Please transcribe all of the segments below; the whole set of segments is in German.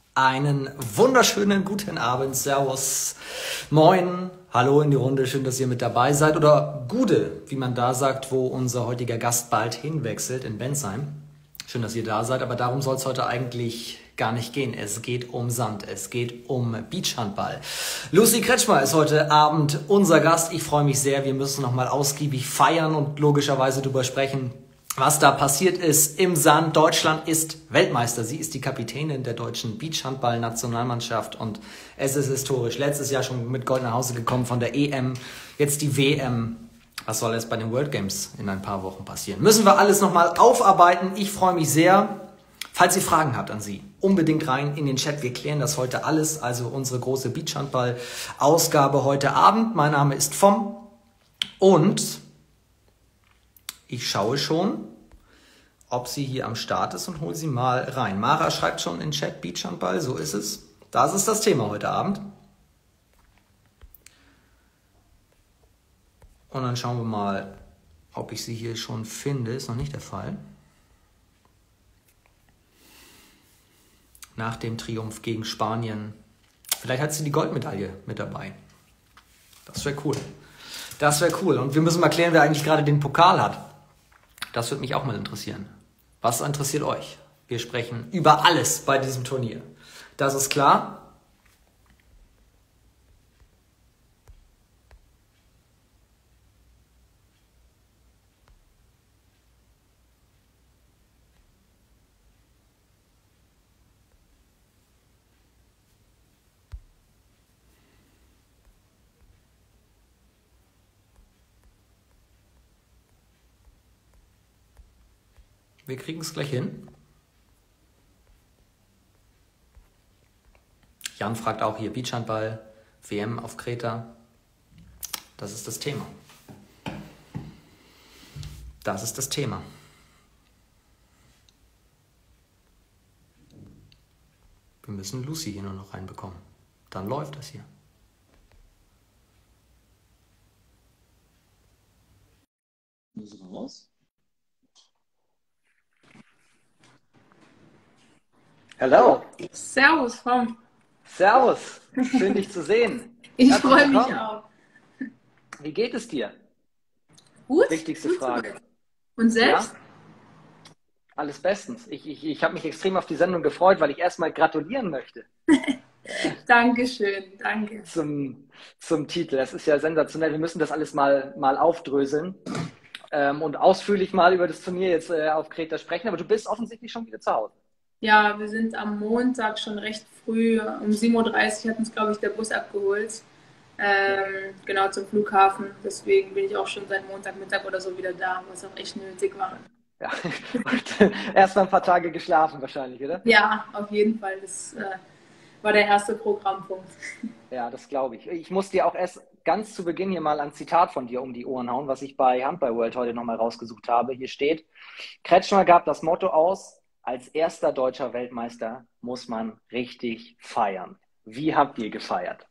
Einen wunderschönen guten Abend, Servus, Moin, hallo in die Runde, schön, dass ihr mit dabei seid. Oder Gude, wie man da sagt, wo unser heutiger Gast bald hinwechselt, in Bensheim. Schön, dass ihr da seid, aber darum soll es heute eigentlich gar nicht gehen. Es geht um Sand, es geht um Beachhandball. Lucy Kretschmer ist heute Abend unser Gast. Ich freue mich sehr, wir müssen nochmal ausgiebig feiern und logischerweise darüber sprechen, was da passiert ist im Sand. Deutschland ist Weltmeister. Sie ist die Kapitänin der deutschen Beachhandball-Nationalmannschaft und es ist historisch. Letztes Jahr schon mit Gold nach Hause gekommen von der EM, jetzt die WM. Was soll jetzt bei den World Games in ein paar Wochen passieren? Müssen wir alles nochmal aufarbeiten. Ich freue mich sehr. Falls ihr Fragen habt an Sie, unbedingt rein in den Chat. Wir klären das heute alles. Also unsere große Beachhandball-Ausgabe heute Abend. Mein Name ist Vom und ich schaue schon, ob sie hier am Start ist und hole sie mal rein. Mara schreibt schon in den Chat Beachhandball, so ist es. Das ist das Thema heute Abend. Und dann schauen wir mal, ob ich sie hier schon finde. Ist noch nicht der Fall. Nach dem Triumph gegen Spanien. Vielleicht hat sie die Goldmedaille mit dabei. Das wäre cool. Das wäre cool. Und wir müssen mal klären, wer eigentlich gerade den Pokal hat. Das würde mich auch mal interessieren. Was interessiert euch? Wir sprechen über alles bei diesem Turnier. Das ist klar. Wir kriegen es gleich hin. Jan fragt auch hier Beachhandball, WM auf Kreta. Das ist das Thema. Das ist das Thema. Wir müssen Lucy hier nur noch reinbekommen. Dann läuft das hier. Muss raus. Hallo. Servus, Tom. Servus. Schön, dich zu sehen. Ich freue mich auch. Wie geht es dir? Gut. Wichtigste gut Frage. Und selbst? Ja? Alles bestens. Ich habe mich extrem auf die Sendung gefreut, weil ich erstmal gratulieren möchte. Dankeschön, danke. Zum Titel. Das ist ja sensationell. Wir müssen das alles mal aufdröseln und ausführlich mal über das Turnier jetzt auf Kreta sprechen. Aber du bist offensichtlich schon wieder zu Hause. Ja, wir sind am Montag schon recht früh, um 7:30 Uhr hat uns, glaube ich, der Bus abgeholt. Genau, zum Flughafen. Deswegen bin ich auch schon seit Montagmittag oder so wieder da, was auch echt nötig war. Ja, erst mal ein paar Tage geschlafen wahrscheinlich, oder? Ja, auf jeden Fall. Das war der erste Programmpunkt. Ja, das glaube ich. Ich muss dir auch erst ganz zu Beginn hier mal ein Zitat von dir um die Ohren hauen, was ich bei Handball World heute nochmal rausgesucht habe. Hier steht: Kretschmer gab das Motto aus: Als erster deutscher Weltmeister muss man richtig feiern. Wie habt ihr gefeiert?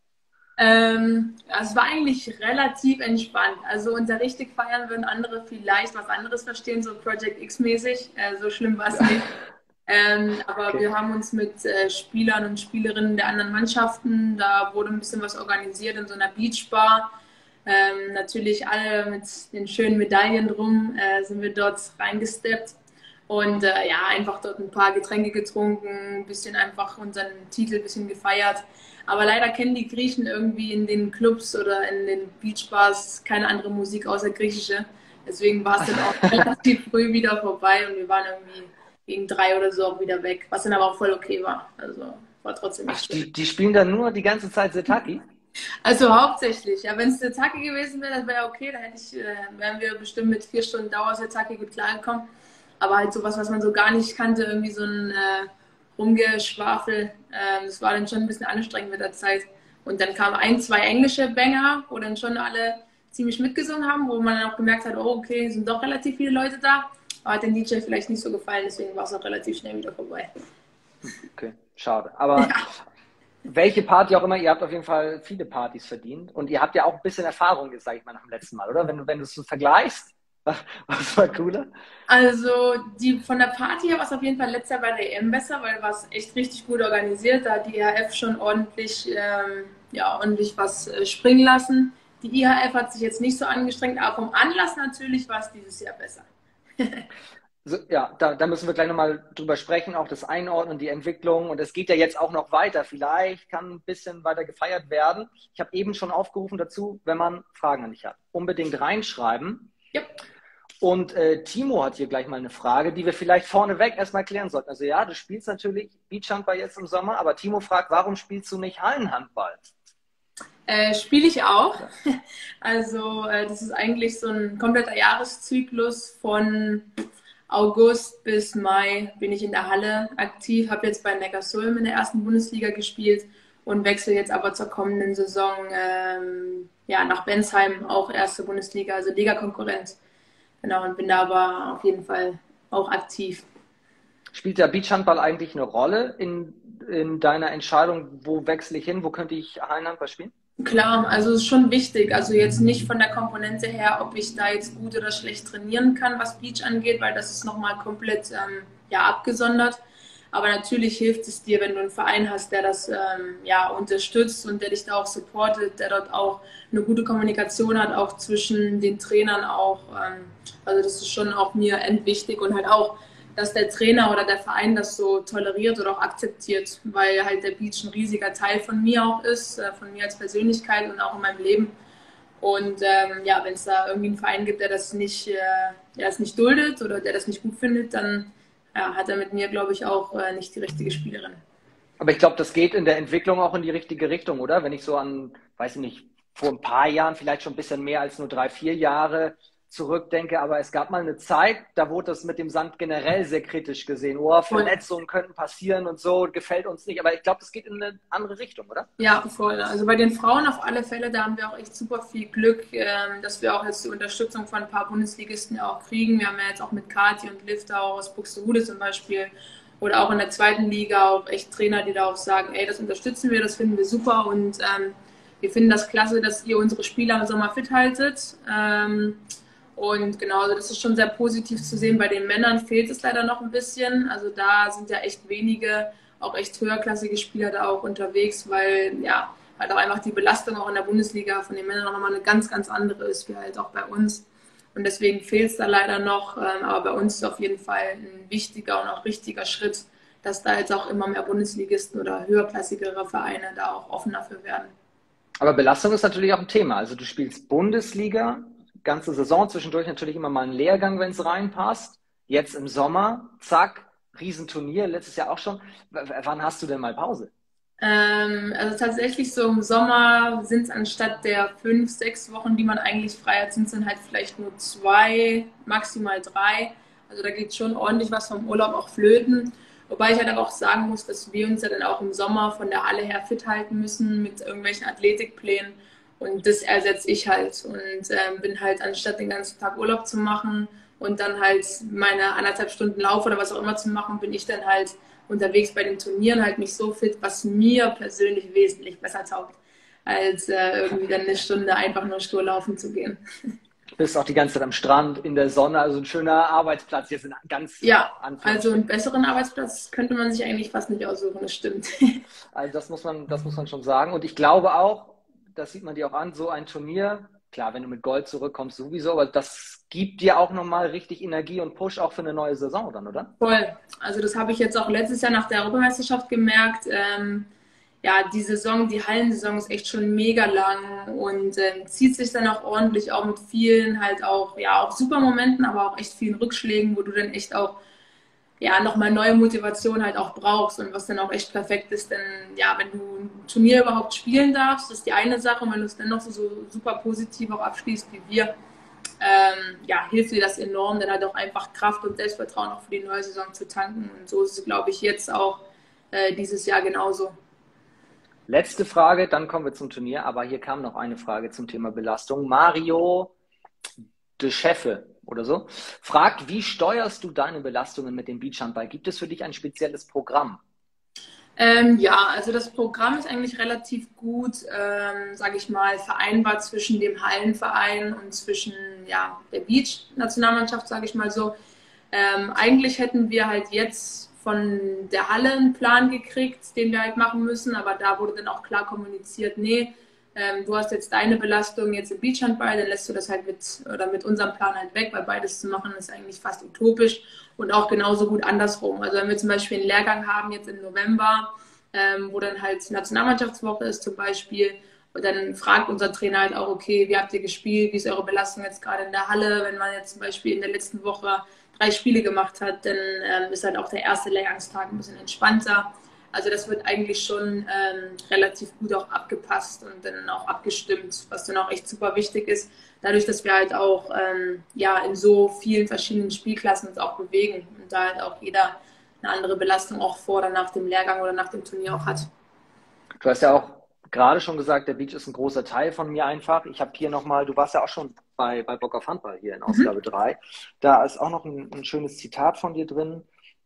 Es war eigentlich relativ entspannt. Also unter richtig feiern würden andere vielleicht was anderes verstehen, so Project X-mäßig. So schlimm war es nicht. Aber Okay. wir haben uns mit Spielern und Spielerinnen der anderen Mannschaften, da wurde ein bisschen was organisiert in so einer Beachbar. Natürlich alle mit den schönen Medaillen drum sind wir dort reingesteppt. Und ja, einfach dort ein paar Getränke getrunken, ein bisschen einfach unseren Titel ein bisschen gefeiert. Aber leider kennen die Griechen irgendwie in den Clubs oder in den Beachbars keine andere Musik außer griechische. Deswegen war es dann auch relativ früh wieder vorbei und wir waren irgendwie gegen 3 oder so auch wieder weg, was dann aber auch voll okay war. Also war trotzdem Ach, nicht schlimm. die spielen dann nur die ganze Zeit Setaki? Also hauptsächlich, ja, wenn es Setaki gewesen wäre, das wäre okay, dann wären wir bestimmt mit 4 Stunden Dauer Setaki gut klargekommen. Aber halt sowas, was man so gar nicht kannte, irgendwie so ein Rumgeschwafel, das war dann schon ein bisschen anstrengend mit der Zeit. Und dann kamen ein, zwei englische Banger, wo dann schon alle ziemlich mitgesungen haben, wo man dann auch gemerkt hat, oh okay, sind doch relativ viele Leute da. Aber hat den DJ vielleicht nicht so gefallen, deswegen war es auch relativ schnell wieder vorbei. Okay, schade. Aber Ja. welche Party auch immer, ihr habt auf jeden Fall viele Partys verdient und ihr habt ja auch ein bisschen Erfahrung, jetzt sage ich mal, nach dem letzten Mal, oder? Wenn du es so vergleichst, Was war cooler? Also von der Party her war es auf jeden Fall letztes Jahr bei der EM besser, weil war es echt richtig gut organisiert. Da hat die IHF schon ordentlich was springen lassen. Die IHF hat sich jetzt nicht so angestrengt, aber vom Anlass natürlich war es dieses Jahr besser. So, ja, da müssen wir gleich nochmal drüber sprechen, auch das Einordnen, die Entwicklung. Und es geht ja jetzt auch noch weiter. Vielleicht kann ein bisschen weiter gefeiert werden. Ich habe eben schon aufgerufen dazu, wenn man Fragen an dich hat, unbedingt reinschreiben. Ja. Und Timo hat hier gleich mal eine Frage, die wir vielleicht vorneweg erstmal klären sollten. Also ja, du spielst natürlich Beachhandball jetzt im Sommer, aber Timo fragt, warum spielst du nicht Hallenhandball? Spiele ich auch. Also das ist eigentlich so ein kompletter Jahreszyklus von August bis Mai bin ich in der Halle aktiv, habe jetzt bei Neckarsulm in der ersten Bundesliga gespielt und wechsle jetzt aber zur kommenden Saison nach Bensheim, auch erste Bundesliga, also Ligakonkurrent. Genau, und bin da aber auf jeden Fall auch aktiv. Spielt der Beachhandball eigentlich eine Rolle in deiner Entscheidung, wo wechsle ich hin, wo könnte ich Hallenhandball spielen? Klar, also es ist schon wichtig. Also jetzt nicht von der Komponente her, ob ich da jetzt gut oder schlecht trainieren kann, was Beach angeht, weil das ist nochmal komplett abgesondert. Aber natürlich hilft es dir, wenn du einen Verein hast, der das unterstützt und der dich da auch supportet, der dort auch eine gute Kommunikation hat, auch zwischen den Trainern auch. Also das ist schon auch mir endwichtig und halt auch, dass der Trainer oder der Verein das so toleriert oder auch akzeptiert, weil halt der Beach ein riesiger Teil von mir auch ist, von mir als Persönlichkeit und auch in meinem Leben. Und wenn es da irgendwie einen Verein gibt, der das nicht duldet oder der das nicht gut findet, dann hat er mit mir, glaube ich, auch nicht die richtige Spielerin. Aber ich glaube, das geht in der Entwicklung auch in die richtige Richtung, oder? Wenn ich so an, weiß ich nicht, vor ein paar Jahren, vielleicht schon ein bisschen mehr als nur 3, 4 Jahre zurückdenke, aber es gab mal eine Zeit, da wurde das mit dem Sand generell sehr kritisch gesehen. Oh, Verletzungen könnten passieren und so, gefällt uns nicht. Aber ich glaube, das geht in eine andere Richtung, oder? Ja, voll. Also bei den Frauen auf alle Fälle, da haben wir auch echt super viel Glück, dass wir auch jetzt die Unterstützung von ein paar Bundesligisten auch kriegen. Wir haben ja jetzt auch mit Kathi und Liv da aus Buxtehude zum Beispiel oder auch in der zweiten Liga auch echt Trainer, die da auch sagen, ey, das unterstützen wir, das finden wir super und wir finden das klasse, dass ihr unsere Spieler im Sommer fit haltet. Und genau, also das ist schon sehr positiv zu sehen. Bei den Männern fehlt es leider noch ein bisschen. Also da sind ja echt wenige, auch echt höherklassige Spieler da auch unterwegs, weil halt auch einfach die Belastung auch in der Bundesliga von den Männern auch nochmal eine ganz, ganz andere ist, wie halt auch bei uns. Und deswegen fehlt es da leider noch. Aber bei uns ist auf jeden Fall ein wichtiger und auch richtiger Schritt, dass da jetzt auch immer mehr Bundesligisten oder höherklassigere Vereine da auch offen dafür werden. Aber Belastung ist natürlich auch ein Thema. Also du spielst Bundesliga, ganze Saison, zwischendurch natürlich immer mal einen Lehrgang, wenn es reinpasst. Jetzt im Sommer, zack, Riesenturnier, letztes Jahr auch schon. Wann hast du denn mal Pause? Also tatsächlich so im Sommer sind es anstatt der 5, 6 Wochen, die man eigentlich frei hat, sind es dann halt vielleicht nur 2, maximal 3. Also da geht schon ordentlich was vom Urlaub auch flöten. Wobei ich halt aber auch sagen muss, dass wir uns ja dann auch im Sommer von der Halle her fit halten müssen mit irgendwelchen Athletikplänen. Und das ersetze ich halt und bin halt, anstatt den ganzen Tag Urlaub zu machen und dann halt meine 1,5 Stunden Lauf oder was auch immer zu machen, bin ich dann halt unterwegs bei den Turnieren halt nicht so fit, was mir persönlich wesentlich besser taugt, als irgendwie dann eine Stunde einfach nur stur laufen zu gehen. Du bist auch die ganze Zeit am Strand, in der Sonne, also ein schöner Arbeitsplatz. Jetzt in ganz also einen besseren Arbeitsplatz könnte man sich eigentlich fast nicht aussuchen, das stimmt. Also das muss man schon sagen. Und ich glaube auch, das sieht man dir auch an, so ein Turnier, klar, wenn du mit Gold zurückkommst sowieso, aber das gibt dir auch nochmal richtig Energie und Push auch für eine neue Saison dann, oder? Voll. Also das habe ich jetzt auch letztes Jahr nach der Europameisterschaft gemerkt. Die Saison, die Hallensaison ist echt schon mega lang und zieht sich dann auch ordentlich, auch mit vielen halt auch super Momenten, aber auch echt vielen Rückschlägen, wo du dann echt auch nochmal neue Motivation halt auch brauchst und was dann auch echt perfekt ist, denn wenn du ein Turnier überhaupt spielen darfst, ist die eine Sache und wenn du es dann noch so super positiv auch abschließt wie wir, hilft dir das enorm, dann halt auch einfach Kraft und Selbstvertrauen auch für die neue Saison zu tanken und so ist es, glaube ich, jetzt auch dieses Jahr genauso. Letzte Frage, dann kommen wir zum Turnier, aber hier kam noch eine Frage zum Thema Belastung. Mario de Scheffe oder so fragt, wie steuerst du deine Belastungen mit dem Beachhandball? Gibt es für dich ein spezielles Programm? Ja, also das Programm ist eigentlich relativ gut, sage ich mal, vereinbart zwischen dem Hallenverein und zwischen ja, der Beach-Nationalmannschaft, sage ich mal so. Eigentlich hätten wir halt jetzt von der Halle einen Plan gekriegt, den wir halt machen müssen, aber da wurde dann auch klar kommuniziert, nee, du hast jetzt deine Belastung jetzt im Beachhandball, dann lässt du das halt mit unserem Plan halt weg, weil beides zu machen ist eigentlich fast utopisch und auch genauso gut andersrum. Also wenn wir zum Beispiel einen Lehrgang haben jetzt im November, wo dann halt Nationalmannschaftswoche ist zum Beispiel, und dann fragt unser Trainer halt auch, okay, wie habt ihr gespielt, wie ist eure Belastung jetzt gerade in der Halle, wenn man jetzt zum Beispiel in der letzten Woche 3 Spiele gemacht hat, dann ist halt auch der erste Lehrgangstag ein bisschen entspannter. Also das wird eigentlich schon relativ gut auch abgepasst und dann auch abgestimmt, was dann auch echt super wichtig ist, dadurch, dass wir halt auch ja, in so vielen verschiedenen Spielklassen uns auch bewegen und da halt auch jeder eine andere Belastung auch vor oder nach dem Lehrgang oder nach dem Turnier auch hat. Du hast ja auch gerade schon gesagt, der Beach ist ein großer Teil von mir einfach. Ich habe hier nochmal, du warst ja auch schon bei Bock auf Handball hier in Ausgabe 3. Da ist auch noch ein schönes Zitat von dir drin.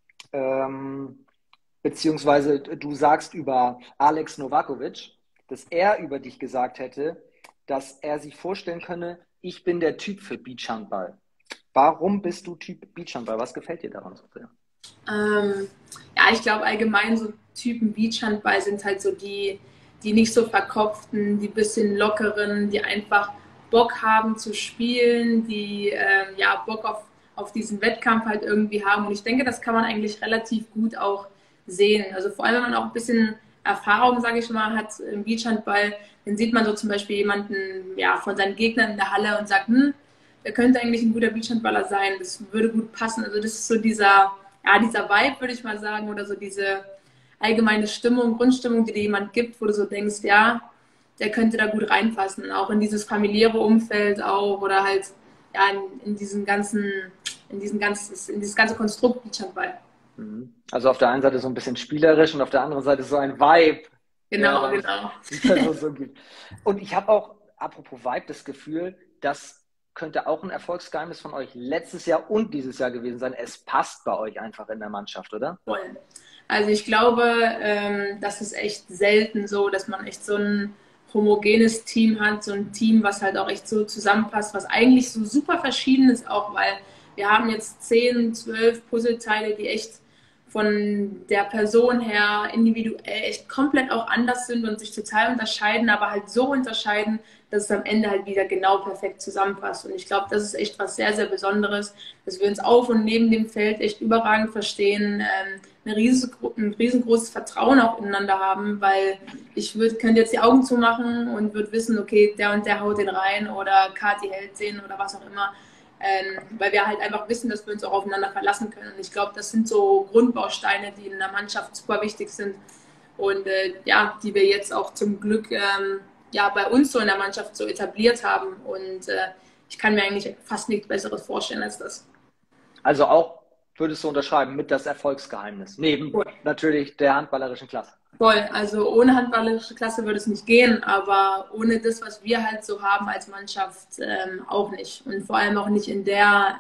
Beziehungsweise du sagst über Alex Novakovic, dass er über dich gesagt hätte, dass er sich vorstellen könne, ich bin der Typ für Beachhandball. Warum bist du Typ Beachhandball? Was gefällt dir daran so sehr? Ja, ich glaube allgemein so Typen Beachhandball sind halt so die nicht so verkopften, die bisschen lockeren, die einfach Bock haben zu spielen, die ja Bock auf diesen Wettkampf halt irgendwie haben. Und ich denke, das kann man eigentlich relativ gut auch sehen. Also vor allem, wenn man auch ein bisschen Erfahrung, sage ich mal, hat im Beachhandball, dann sieht man so zum Beispiel jemanden ja, von seinen Gegnern in der Halle und sagt, der könnte eigentlich ein guter Beachhandballer sein, das würde gut passen. Also das ist so dieser Vibe, würde ich mal sagen, oder so diese allgemeine Stimmung, Grundstimmung, die dir jemand gibt, wo du so denkst, ja, der könnte da gut reinpassen, auch in dieses familiäre Umfeld auch oder halt ja, in dieses ganze Konstrukt Beachhandball. Also auf der einen Seite so ein bisschen spielerisch und auf der anderen Seite so ein Vibe. Genau, genau. So gibt. Und ich habe auch, apropos Vibe, das Gefühl, das könnte auch ein Erfolgsgeheimnis von euch letztes Jahr und dieses Jahr gewesen sein. Es passt bei euch einfach in der Mannschaft, oder? Voll. Also ich glaube, das ist echt selten so, dass man echt so ein homogenes Team hat, so ein Team, was halt auch echt so zusammenpasst, was eigentlich so super verschieden ist auch, weil wir haben jetzt 10, 12 Puzzleteile, die echt von der Person her individuell echt komplett auch anders sind und sich total unterscheiden, aber halt so unterscheiden, dass es am Ende halt wieder genau perfekt zusammenpasst. Und ich glaube, das ist echt was sehr, sehr Besonderes, dass wir uns auf und neben dem Feld echt überragend verstehen, ein riesengroßes Vertrauen auch ineinander haben, weil könnte jetzt die Augen zumachen und würde wissen, okay, der und der haut den rein oder Kathi hält den oder was auch immer. Weil wir halt einfach wissen, dass wir uns auch aufeinander verlassen können. Und ich glaube, das sind so Grundbausteine, die in der Mannschaft super wichtig sind und ja, die wir jetzt auch zum Glück ja, bei uns so in der Mannschaft so etabliert haben. Und ich kann mir eigentlich fast nichts Besseres vorstellen als das. Also auch würdest du unterschreiben mit das Erfolgsgeheimnis, neben natürlich der handballerischen Klasse. Voll, also ohne handballerische Klasse würde es nicht gehen, aber ohne das, was wir halt so haben als Mannschaft, auch nicht. Und vor allem auch nicht in der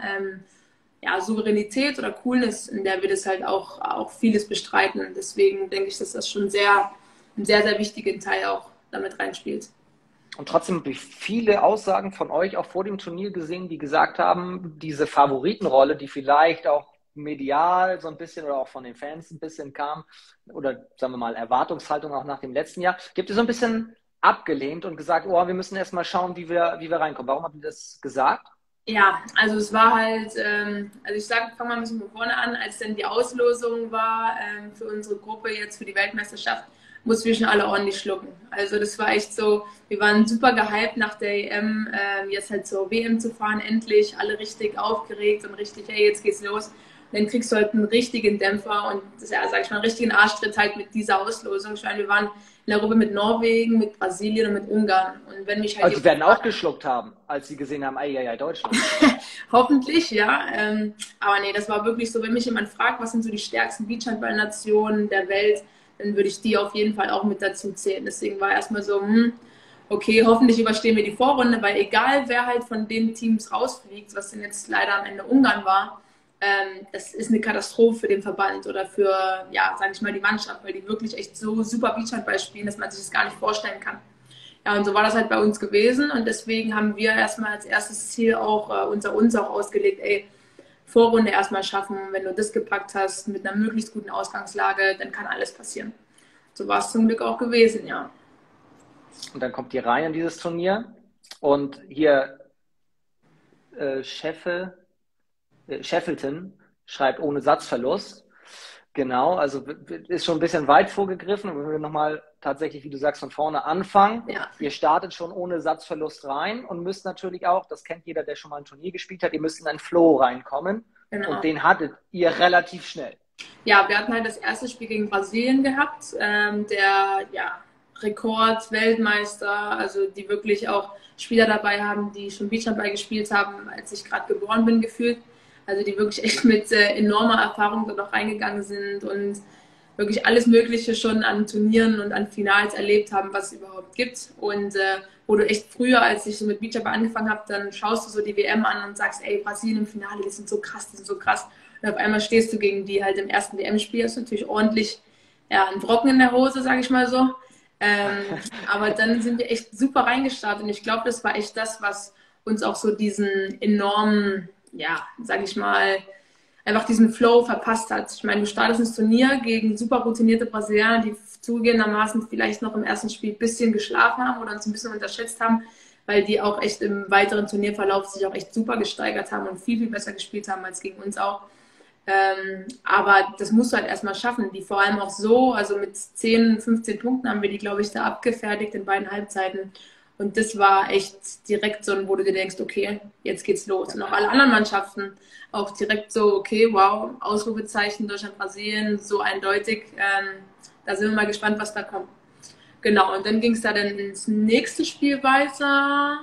ja, Souveränität oder Coolness, in der wir das halt auch vieles bestreiten. Deswegen denke ich, dass das schon einen sehr, sehr wichtigen Teil auch damit reinspielt. Und trotzdem habe ich viele Aussagen von euch auch vor dem Turnier gesehen, die gesagt haben, diese Favoritenrolle, die vielleicht auch medial so ein bisschen oder auch von den Fans ein bisschen kam, oder sagen wir mal Erwartungshaltung auch nach dem letzten Jahr, gibt ihr so ein bisschen abgelehnt und gesagt, oh, wir müssen erst mal schauen, wie wir reinkommen. Warum habt ihr das gesagt? Ja, also es war halt, also ich sage, fangen wir ein bisschen von vorne an, als dann die Auslosung war für unsere Gruppe jetzt für die Weltmeisterschaft, mussten wir schon alle ordentlich schlucken. Also das war echt so, wir waren super gehypt nach der EM, jetzt halt zur WM zu fahren, endlich, alle richtig aufgeregt und richtig, hey, jetzt geht's los. Und dann kriegst du halt einen richtigen Dämpfer und, ja, sag ich mal, einen richtigen Arschtritt halt mit dieser Auslosung. Ich meine, wir waren in der Gruppe mit Norwegen, mit Brasilien und mit Ungarn. Und wenn mich halt also die werden auch geschluckt haben, als sie gesehen haben, ei, Deutschland. Hoffentlich, ja. Aber nee, das war wirklich so, wenn mich jemand fragt, was sind so die stärksten Beachhandball-Nationen der Welt, dann würde ich die auf jeden Fall auch mit dazu zählen. Deswegen war erstmal so, okay, hoffentlich überstehen wir die Vorrunde, weil egal wer halt von den Teams rausfliegt, was denn jetzt leider am Ende Ungarn war, das ist eine Katastrophe für den Verband oder für, ja, sage ich mal, die Mannschaft, weil die wirklich echt so super Beachhandball spielen, dass man sich das gar nicht vorstellen kann. Ja, und so war das halt bei uns gewesen und deswegen haben wir erstmal als erstes Ziel auch uns auch ausgelegt, ey, Vorrunde erstmal schaffen, wenn du das gepackt hast mit einer möglichst guten Ausgangslage, dann kann alles passieren. So war es zum Glück auch gewesen, ja. Und dann kommt die rein in dieses Turnier und hier Sheffelton schreibt ohne Satzverlust. Genau, also ist schon ein bisschen weit vorgegriffen. Und wenn wir nochmal tatsächlich, wie du sagst, von vorne anfangen, Ja. ihr startet schon ohne Satzverlust rein und müsst natürlich auch, das kennt jeder, der schon mal ein Turnier gespielt hat, ihr müsst in einen Flow reinkommen. Genau. Und den hattet ihr relativ schnell. Ja, wir hatten halt das erste Spiel gegen Brasilien gehabt, der Rekord-Weltmeister, also die wirklich auch Spieler dabei haben, die schon Beachhandball gespielt haben, als ich gerade geboren bin, gefühlt. Also die wirklich echt mit enormer Erfahrung dort auch reingegangen sind und wirklich alles Mögliche schon an Turnieren und an Finals erlebt haben, was es überhaupt gibt. Und wo du echt früher, als ich so mit Beachhandball angefangen habe, dann schaust du so die WM an und sagst, ey, Brasilien im Finale, die sind so krass, die sind so krass. Und auf einmal stehst du gegen die halt im ersten WM-Spiel, ist natürlich ordentlich ein Brocken in der Hose, sage ich mal so. Aber dann sind wir echt super reingestartet und ich glaube, das war echt das, was uns auch so diesen enormen, sage ich mal, einfach diesen Flow verpasst hat. Ich meine, du startest ins Turnier gegen super routinierte Brasilianer, die zugegebenermaßen vielleicht noch im ersten Spiel ein bisschen geschlafen haben oder uns ein bisschen unterschätzt haben, weil die auch echt im weiteren Turnierverlauf sich auch echt super gesteigert haben und viel, viel besser gespielt haben als gegen uns auch. Aber das musst du halt erstmal schaffen, die vor allem auch so, also mit 10, 15 Punkten haben wir die, glaube ich, da abgefertigt in beiden Halbzeiten. Und das war echt direkt so, wo du dir denkst, okay, jetzt geht's los. Und auch alle anderen Mannschaften auch direkt so, okay, wow, Ausrufezeichen Deutschland, Brasilien, so eindeutig. Da sind wir mal gespannt, was da kommt. Genau, und dann ging es da dann ins nächste Spiel weiter,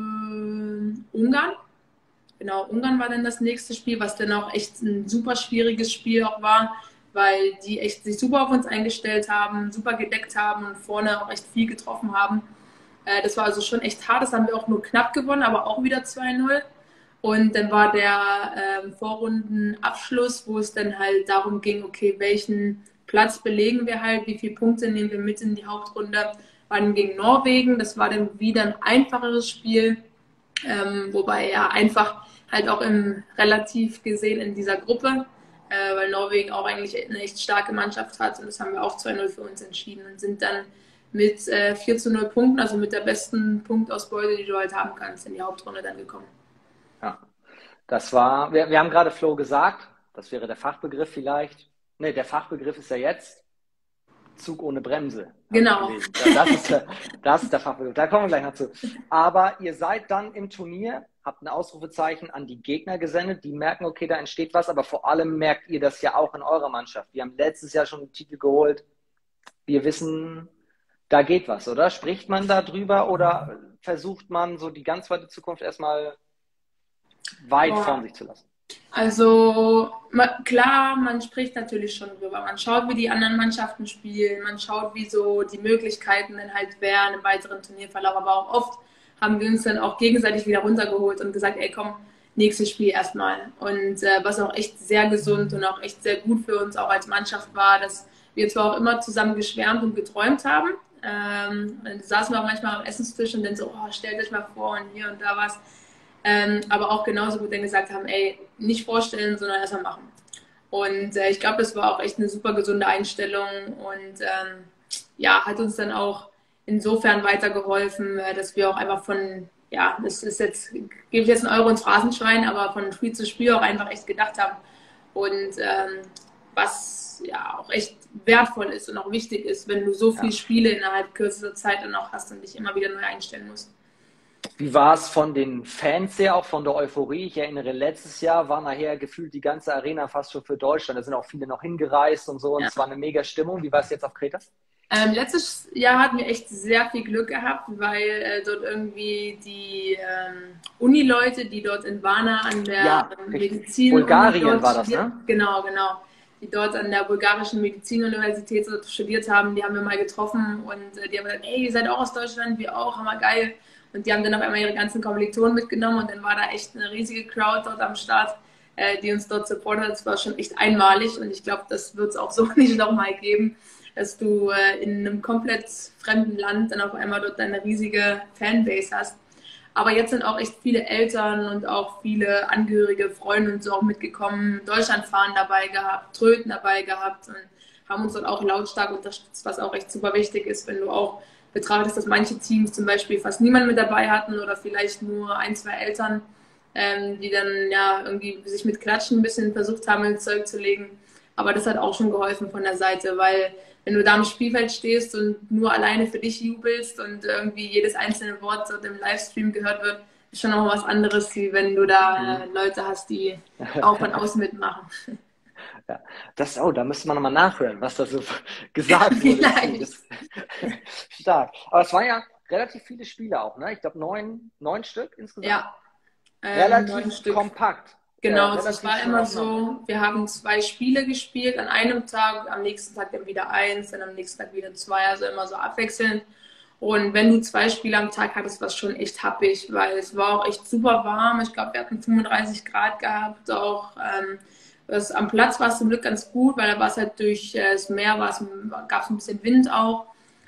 Ungarn. Genau, Ungarn war dann das nächste Spiel, was dann auch echt ein super schwieriges Spiel auch war, weil die echt sich super auf uns eingestellt haben, super gedeckt haben und vorne auch echt viel getroffen haben. Das war also schon echt hart, das haben wir auch nur knapp gewonnen, aber auch wieder 2-0. Und dann war der Vorrundenabschluss, wo es dann halt darum ging, okay, welchen Platz belegen wir halt, wie viele Punkte nehmen wir mit in die Hauptrunde, war dann gegen Norwegen, das war dann wieder ein einfacheres Spiel, wobei einfach halt auch relativ gesehen in dieser Gruppe, weil Norwegen auch eigentlich eine echt starke Mannschaft hat und das haben wir auch 2-0 für uns entschieden und sind dann mit 4-0 Punkten, also mit der besten Punktausbeute, die du halt haben kannst, in die Hauptrunde dann gekommen. Ja, das war, wir haben gerade Flow gesagt, das wäre der Fachbegriff vielleicht. Ne, der Fachbegriff ist ja jetzt Zug ohne Bremse. Genau. Das ist der Fachbegriff, da kommen wir gleich noch zu. Aber ihr seid dann im Turnier, habt ein Ausrufezeichen an die Gegner gesendet, die merken, okay, da entsteht was, aber vor allem merkt ihr das ja auch in eurer Mannschaft. Wir haben letztes Jahr schon einen Titel geholt. Wir wissen, da geht was, oder? Spricht man da drüber oder versucht man so die ganz weite Zukunft erstmal weit von sich zu lassen? Also klar, man spricht natürlich schon drüber. Man schaut, wie die anderen Mannschaften spielen. Man schaut, wie so die Möglichkeiten dann halt wären im weiteren Turnierverlauf. Aber auch oft haben wir uns dann auch gegenseitig wieder runtergeholt und gesagt, ey komm, nächstes Spiel erstmal. Und was auch echt sehr gesund und auch echt sehr gut für uns auch als Mannschaft war, dass wir zwar auch immer zusammen geschwärmt und geträumt haben. Dann saßen wir auch manchmal am Essenstisch und dann so, oh, stellt euch mal vor und hier und da was. Aber auch genauso gut dann gesagt haben, ey, nicht vorstellen, sondern erstmal machen. Und ich glaube, das war auch echt eine super gesunde Einstellung und hat uns dann auch insofern weitergeholfen, dass wir auch einfach das ist jetzt, gebe ich jetzt einen Euro ins Phrasenschwein, aber von Spiel zu Spiel auch einfach echt gedacht haben. Und was ja auch echt wertvoll ist und auch wichtig ist, wenn du so viele Spiele innerhalb kürzester Zeit dann auch hast und dich immer wieder neu einstellen musst. Wie war es von den Fans her, auch von der Euphorie? Ich erinnere, letztes Jahr war nachher gefühlt die ganze Arena fast schon für Deutschland. Da sind auch viele noch hingereist und so. Und es war eine mega Stimmung. Wie war es jetzt auf Kreta? Letztes Jahr hatten wir echt sehr viel Glück gehabt, weil dort irgendwie die Unileute, die dort in Varna an der Medizin... Bulgarien war das, ne? Genau. Die dort an der bulgarischen Medizinuniversität studiert haben, die haben wir mal getroffen und die haben gesagt, hey, ihr seid auch aus Deutschland, wir auch, hammer geil. Und die haben dann auf einmal ihre ganzen Kommilitonen mitgenommen und dann war da echt eine riesige Crowd dort am Start. die uns dort supportet hat. Das war schon echt einmalig und ich glaube, das wird es auch so nicht nochmal geben, dass du in einem komplett fremden Land dann auf einmal dort eine riesige Fanbase hast. Aber jetzt sind auch echt viele Eltern und auch viele Angehörige, Freunde und so auch mitgekommen, Deutschlandfahren dabei gehabt, Tröten dabei gehabt und haben uns dort auch lautstark unterstützt, was auch echt super wichtig ist, wenn du auch betrachtest, dass manche Teams zum Beispiel fast niemanden mit dabei hatten oder vielleicht nur ein, zwei Eltern, die dann ja irgendwie sich mit Klatschen ein bisschen versucht haben, ins Zeug zu legen. Aber das hat auch schon geholfen von der Seite, weil wenn du da am Spielfeld stehst und nur alleine für dich jubelst und irgendwie jedes einzelne Wort dort im Livestream gehört wird, ist schon noch was anderes, wie wenn du da Leute hast, die auch von außen mitmachen. Ja, da müsste man nochmal nachhören, was da so gesagt wurde. Stark. Aber es waren ja relativ viele Spiele auch, ne? Ich glaube 9 Stück insgesamt. Ja, relativ kompakt. Genau, es war immer so, wir haben 2 Spiele gespielt an einem Tag, am nächsten Tag dann wieder 1, dann am nächsten Tag wieder 2, also immer so abwechselnd. Und wenn du 2 Spiele am Tag hattest, war es schon echt happig, weil es war auch echt super warm. Ich glaube, wir hatten 35 Grad gehabt, auch am Platz war es zum Glück ganz gut, weil da war es halt durch das Meer, gab es ein bisschen Wind auch.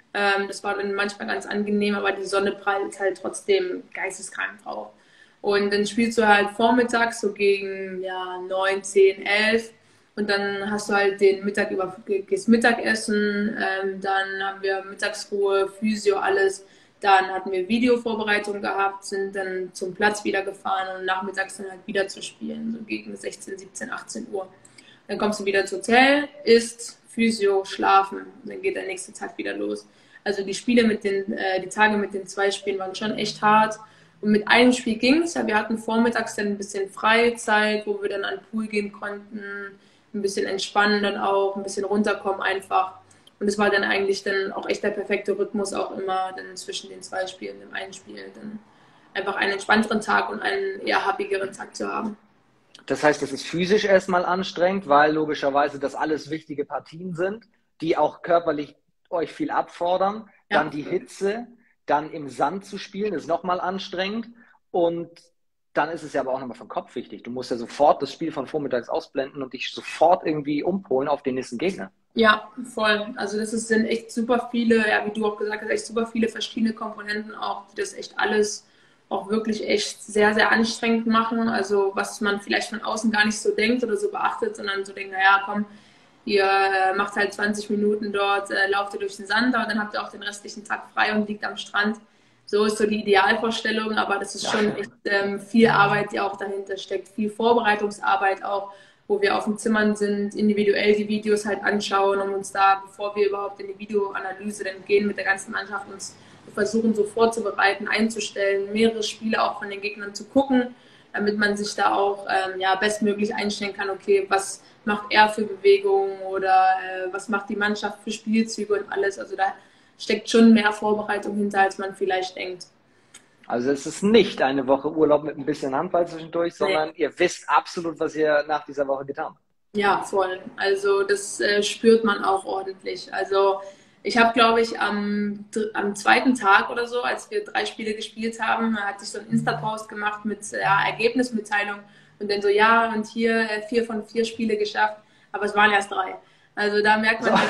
Das war dann manchmal ganz angenehm, aber die Sonne prallt halt trotzdem geisteskrank drauf. Und dann spielst du halt vormittags so gegen 9, 10, 11 und dann hast du halt den Mittag über, gehst Mittagessen, dann haben wir Mittagsruhe, Physio, alles. Dann hatten wir Videovorbereitung gehabt, sind dann zum Platz wieder gefahren und nachmittags dann halt wieder zu spielen, so gegen 16, 17, 18 Uhr. Dann kommst du wieder ins Hotel, isst, Physio, schlafen und dann geht der nächste Tag wieder los. Also die Spiele die Tage mit den 2 Spielen waren schon echt hart. Und mit einem Spiel ging es, ja, wir hatten vormittags dann ein bisschen Freizeit, wo wir dann an den Pool gehen konnten, ein bisschen entspannen dann auch, ein bisschen runterkommen einfach. Und es war dann eigentlich dann auch echt der perfekte Rhythmus auch immer dann zwischen den 2 Spielen, dem einen Spiel, dann einfach einen entspannteren Tag und einen eher happigeren Tag zu haben. Das heißt, es ist physisch erstmal anstrengend, weil logischerweise das alles wichtige Partien sind, die auch körperlich euch viel abfordern. Ja. Dann die Hitze, dann im Sand zu spielen, ist nochmal anstrengend. Und dann ist es ja aber auch nochmal vom Kopf wichtig. Du musst ja sofort das Spiel von vormittags ausblenden und dich sofort irgendwie umpolen auf den nächsten Gegner. Ja, voll. Also sind echt super viele, ja, wie du auch gesagt hast, echt super viele verschiedene Komponenten auch, die das echt alles auch wirklich echt sehr, sehr anstrengend machen. Also was man vielleicht von außen gar nicht so denkt oder so beachtet, sondern so denkt, naja, komm, ihr macht halt 20 Minuten dort, lauft ihr durch den Sand, aber dann habt ihr auch den restlichen Tag frei und liegt am Strand. So ist so die Idealvorstellung, aber das ist schon echt viel Arbeit, die auch dahinter steckt, viel Vorbereitungsarbeit auch, wo wir auf den Zimmern sind, individuell die Videos halt anschauen, um uns da, bevor wir überhaupt in die Videoanalyse dann gehen mit der ganzen Mannschaft, uns versuchen so vorzubereiten, einzustellen, mehrere Spiele auch von den Gegnern zu gucken, damit man sich da auch bestmöglich einstellen kann, okay, was macht er für Bewegungen oder was macht die Mannschaft für Spielzüge und alles. Also da steckt schon mehr Vorbereitung hinter, als man vielleicht denkt. Also es ist nicht eine Woche Urlaub mit ein bisschen Handball zwischendurch, sondern ihr wisst absolut, was ihr nach dieser Woche getan habt. Ja, voll. Also das spürt man auch ordentlich. Also ich habe, glaube ich, am 2. Tag oder so, als wir 3 Spiele gespielt haben, hatte ich so einen Insta-Post gemacht mit Ergebnismitteilung und dann so, ja, und hier 4 von 4 Spiele geschafft, aber es waren erst 3. Also da merkt man,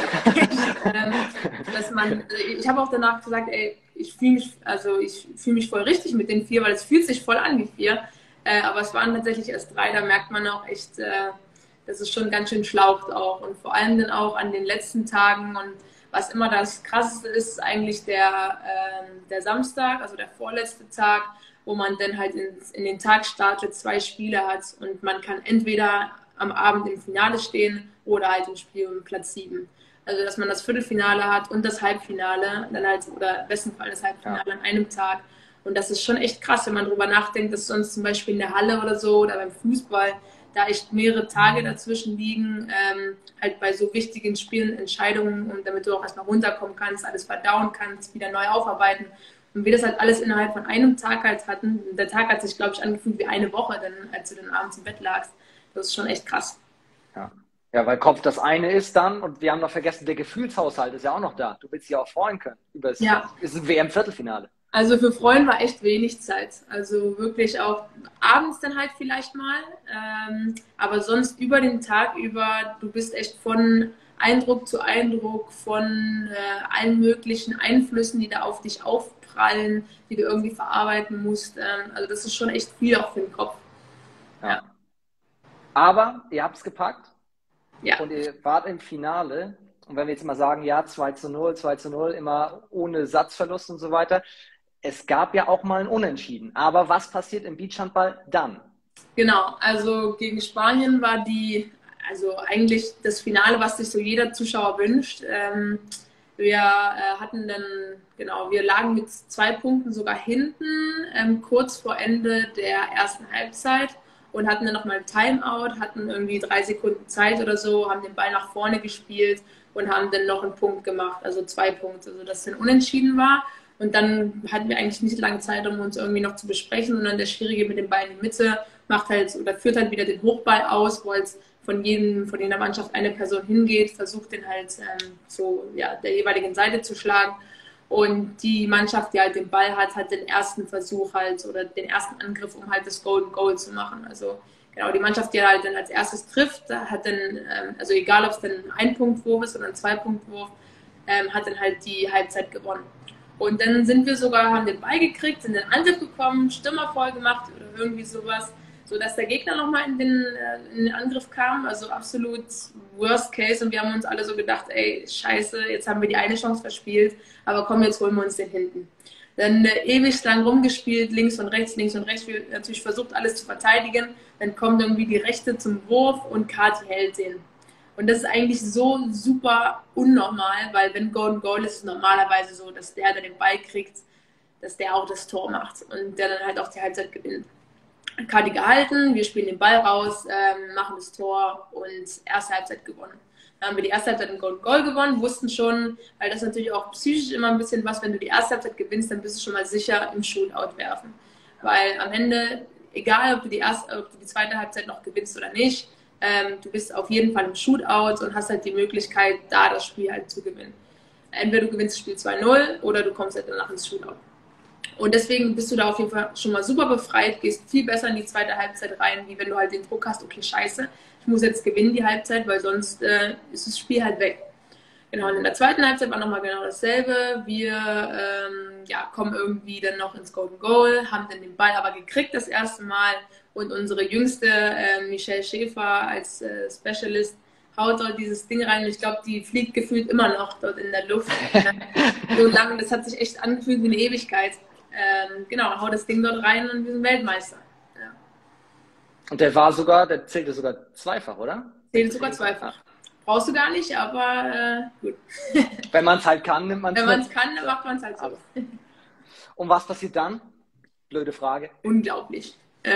dass ich habe auch danach gesagt, ey, ich fühle mich voll richtig mit den 4, weil es fühlt sich voll an wie 4, aber es waren tatsächlich erst 3, da merkt man auch echt, dass es schon ganz schön schlaucht auch und vor allem dann auch an den letzten Tagen und was immer das Krasseste ist, eigentlich der Samstag, also der vorletzte Tag, wo man dann halt in den Tag startet, 2 Spiele hat und man kann entweder am Abend im Finale stehen oder halt im Spiel um Platz 7. Also dass man das Viertelfinale hat und das Halbfinale, dann halt, oder im besten Fall das Halbfinale an einem Tag. Und das ist schon echt krass, wenn man drüber nachdenkt, dass sonst zum Beispiel in der Halle oder so oder beim Fußball da echt mehrere Tage dazwischen liegen, halt bei so wichtigen Spielen, Entscheidungen und damit du auch erstmal runterkommen kannst, alles verdauen kannst, wieder neu aufarbeiten. Und wir das halt alles innerhalb von einem Tag halt hatten. Der Tag hat sich, glaube ich, angefühlt wie eine Woche, dann, als du dann abends im Bett lagst. Das ist schon echt krass. Ja, weil Kopf das eine ist dann, und wir haben noch vergessen, der Gefühlshaushalt ist ja auch noch da. Du willst dich auch freuen können. Ist ein WM-Viertelfinale. Also für Freunde war echt wenig Zeit. Also wirklich auch abends dann halt vielleicht mal. Aber sonst über den Tag über, du bist echt von Eindruck zu Eindruck, von allen möglichen Einflüssen, die da auf dich aufprallen, die du irgendwie verarbeiten musst. Also das ist schon echt viel auch für den Kopf. Ja. Aber ihr habt es gepackt Ja. und ihr wart im Finale. Und wenn wir jetzt mal sagen, ja, 2:0, 2:0, immer ohne Satzverlust und so weiter. Es gab ja auch mal ein Unentschieden. Aber was passiert im Beachhandball dann? Genau, also gegen Spanien war also eigentlich das Finale, was sich so jeder Zuschauer wünscht. Wir hatten dann, genau, wir lagen mit 2 Punkten sogar hinten, kurz vor Ende der ersten Halbzeit und hatten dann nochmal ein Timeout, hatten irgendwie 3 Sekunden Zeit oder so, haben den Ball nach vorne gespielt und haben dann noch einen Punkt gemacht, also 2 Punkte, sodass es dann unentschieden war. Und dann hatten wir eigentlich nicht lange Zeit, um uns irgendwie noch zu besprechen, sondern der Schwierige mit dem Ball in die Mitte macht halt oder führt halt wieder den Hochball aus, wo halt von jeder Mannschaft eine Person hingeht, versucht den halt so ja, der jeweiligen Seite zu schlagen. Und die Mannschaft, die halt den Ball hat, hat den ersten Versuch halt oder den ersten Angriff, um halt das Golden Goal zu machen. Also genau, die Mannschaft, die halt dann als erstes trifft, hat dann, also egal ob es dann ein Punktwurf ist oder ein 2-Punktwurf, hat dann halt die Halbzeit gewonnen. Und dann sind wir sogar, haben den Ball gekriegt, sind in den Angriff gekommen, Stürmer voll gemacht oder irgendwie sowas, sodass der Gegner nochmal in den Angriff kam. Also absolut Worst Case. Und wir haben uns alle so gedacht, ey, scheiße, jetzt haben wir die eine Chance verspielt, aber komm, jetzt holen wir uns den hinten. Dann ewig lang rumgespielt, links und rechts, wir natürlich versucht, alles zu verteidigen. Dann kommt irgendwie die Rechte zum Wurf und Kati hält den. Und das ist eigentlich so super unnormal, weil wenn Golden Goal ist, ist es normalerweise so, dass der den Ball kriegt, dass der auch das Tor macht und der dann halt auch die Halbzeit gewinnt. Kati gehalten, wir spielen den Ball raus, machen das Tor und erste Halbzeit gewonnen. Dann haben wir die erste Halbzeit im Golden Goal gewonnen, wussten schon, weil das natürlich auch psychisch immer ein bisschen was, wenn du die erste Halbzeit gewinnst, dann bist du schon mal sicher im Shootout werfen. Weil am Ende, egal ob du die zweite Halbzeit noch gewinnst oder nicht, du bist auf jeden Fall im Shootout und hast halt die Möglichkeit, da das Spiel halt zu gewinnen. Entweder du gewinnst das Spiel 2:0 oder du kommst halt danach ins Shootout. Und deswegen bist du da auf jeden Fall schon mal super befreit, gehst viel besser in die zweite Halbzeit rein, wie wenn du halt den Druck hast, okay, scheiße, ich muss jetzt gewinnen die Halbzeit, weil sonst ist das Spiel halt weg. Genau, und in der zweiten Halbzeit war nochmal genau dasselbe. Wir kommen irgendwie dann noch ins Golden Goal, haben dann den Ball aber gekriegt das erste Mal und unsere jüngste, Michelle Schäfer als Specialist, haut dort dieses Ding rein. Ich glaube, die fliegt gefühlt immer noch dort in der Luft. So lange, das hat sich echt angefühlt wie eine Ewigkeit. Genau, haut das Ding dort rein und wir sind Weltmeister. Ja. Und der zählte sogar zweifach, oder? Zählt sogar zweifach. Brauchst du gar nicht, aber gut. Wenn man es halt kann, nimmt man es. Wenn man es kann, dann macht man es halt so. Und was passiert dann? Blöde Frage. Unglaublich.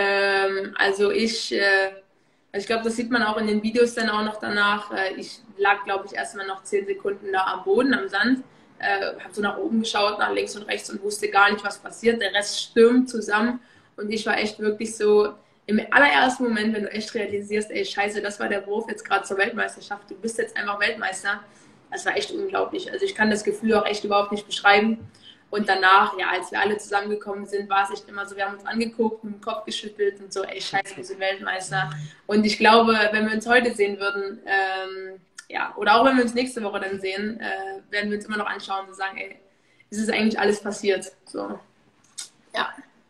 Also ich glaube, das sieht man auch in den Videos dann auch noch danach. Ich lag, glaube ich, erstmal noch 10 Sekunden da am Boden, am Sand. Habe so nach oben geschaut, nach links und rechts und wusste gar nicht, was passiert. Der Rest stürmt zusammen und ich war echt wirklich so im allerersten Moment, wenn du echt realisierst, ey, scheiße, das war der Wurf jetzt gerade zur Weltmeisterschaft, du bist jetzt einfach Weltmeister. Das war echt unglaublich. Also ich kann das Gefühl auch echt überhaupt nicht beschreiben. Und danach, ja, als wir alle zusammengekommen sind, war es echt immer so, wir haben uns angeguckt, mit dem Kopf geschüttelt und so, ey, scheiße, wir sind Weltmeister. Und ich glaube, wenn wir uns heute sehen würden, oder auch wenn wir uns nächste Woche dann sehen, werden wir uns immer noch anschauen und sagen, ey, ist es eigentlich alles passiert? So, ja.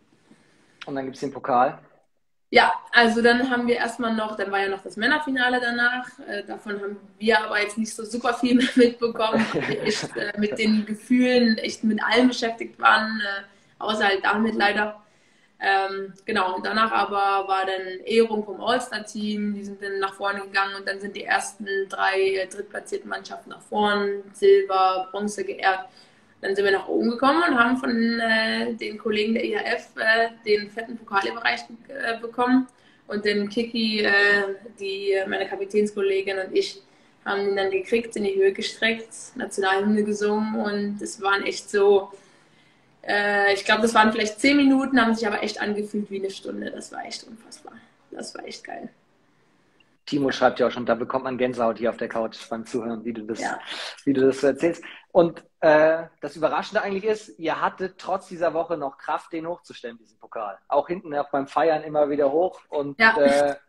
Und dann gibt es den Pokal. Ja, also dann haben wir erstmal dann war ja noch das Männerfinale danach. Davon haben wir aber jetzt nicht so super viel mehr mitbekommen, weil wir echt mit den Gefühlen echt mit allem beschäftigt waren, außer halt damit leider. Genau, und danach aber war dann Ehrung vom All-Star-Team, die sind dann nach vorne gegangen und dann sind die ersten 3 drittplatzierten Mannschaften nach vorne, Silber, Bronze geehrt. Dann sind wir nach oben gekommen und haben von den Kollegen der IHF den fetten Pokal überreicht bekommen. Und den Kiki, meine Kapitänskollegin und ich, haben ihn dann gekriegt, in die Höhe gestreckt, Nationalhymne gesungen und es waren echt so, ich glaube, das waren vielleicht 10 Minuten, haben sich aber echt angefühlt wie eine Stunde. Das war echt unfassbar. Das war echt geil. Timo schreibt ja auch schon, da bekommt man Gänsehaut hier auf der Couch beim Zuhören, Ja. wie du das so erzählst. Und das Überraschende eigentlich ist, ihr hattet trotz dieser Woche noch Kraft, den hochzustellen, diesen Pokal. Auch hinten auch beim Feiern immer wieder hoch. Und Ja.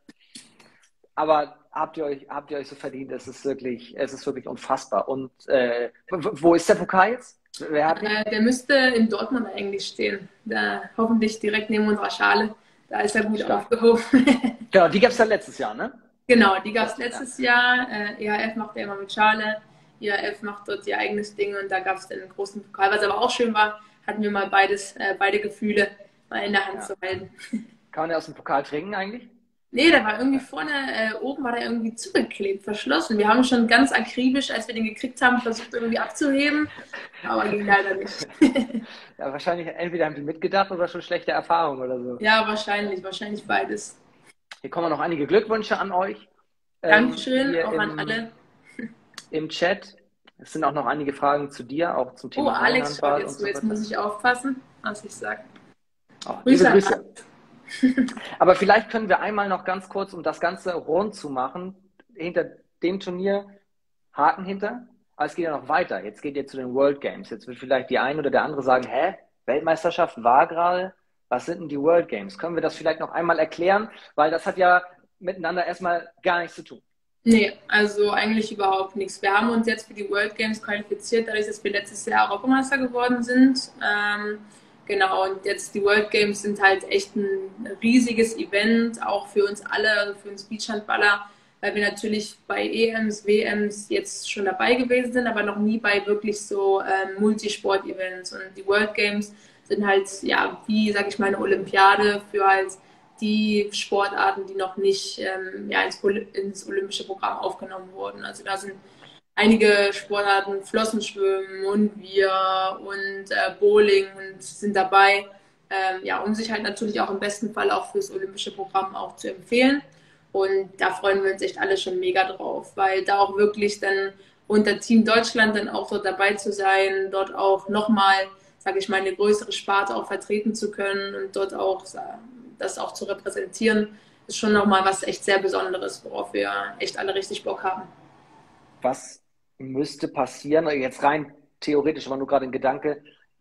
aber habt ihr euch so verdient? Es ist wirklich unfassbar. Und wo ist der Pokal jetzt? Wer hat den? Der müsste in Dortmund eigentlich stehen. Da, hoffentlich direkt neben unserer Schale. Da ist er gut Stark. aufgehoben. Genau, die gab es dann letztes Jahr, ne? Genau, die gab es letztes Jahr. EHF macht ja immer mit Schale. IHF macht dort ihr eigenes Ding und da gab es dann einen großen Pokal. Was aber auch schön war, hatten wir mal beide Gefühle mal in der Hand zu halten. Kann man ja aus dem Pokal trinken eigentlich? Nee, der war irgendwie vorne, oben war der irgendwie zugeklebt, verschlossen. Wir haben schon ganz akribisch, als wir den gekriegt haben, versucht irgendwie abzuheben, aber ging leider nicht. Ja, wahrscheinlich entweder haben die mitgedacht oder schon schlechte Erfahrungen oder so. Ja, wahrscheinlich beides. Hier kommen noch einige Glückwünsche an euch. Dankeschön, hier auch an alle. Im Chat. Es sind auch noch einige Fragen zu dir, auch zum Oh, Thema Alex Handball schaut jetzt so, jetzt muss ich aufpassen, was ich sage. Liebe Grüße an Grüße. Aber vielleicht können wir einmal noch ganz kurz, um das Ganze rund zu machen, hinter dem Turnier Haken hinter. Aber es geht ja noch weiter. Jetzt geht ihr zu den World Games. Jetzt wird vielleicht die eine oder der andere sagen, Weltmeisterschaft war gerade, was sind denn die World Games? Können wir das vielleicht noch einmal erklären? Weil das hat ja miteinander erstmal gar nichts zu tun. Nee, also eigentlich überhaupt nichts. Wir haben uns jetzt für die World Games qualifiziert, dadurch, dass wir letztes Jahr Europameister geworden sind. Genau, und jetzt die World Games sind halt echt ein riesiges Event, auch für uns alle, also für uns Beachhandballer, weil wir natürlich bei EMs, WMs jetzt schon dabei gewesen sind, aber noch nie bei wirklich so Multisport-Events. Und die World Games sind halt, ja, wie, sag ich mal, eine Olympiade für halt die Sportarten, die noch nicht ins olympische Programm aufgenommen wurden. Also da sind einige Sportarten, Flossenschwimmen und wir und Bowling und sind dabei, um sich halt natürlich auch im besten Fall auch fürs olympische Programm auch zu empfehlen. Und da freuen wir uns echt alle schon mega drauf, weil da auch wirklich dann unter Team Deutschland dann auch dort dabei zu sein, dort auch nochmal, sage ich mal, eine größere Sparte auch vertreten zu können und dort auch das auch zu repräsentieren, ist schon nochmal was echt sehr Besonderes, worauf wir echt alle richtig Bock haben. Was müsste passieren, jetzt rein theoretisch, war nur gerade ein Gedanke,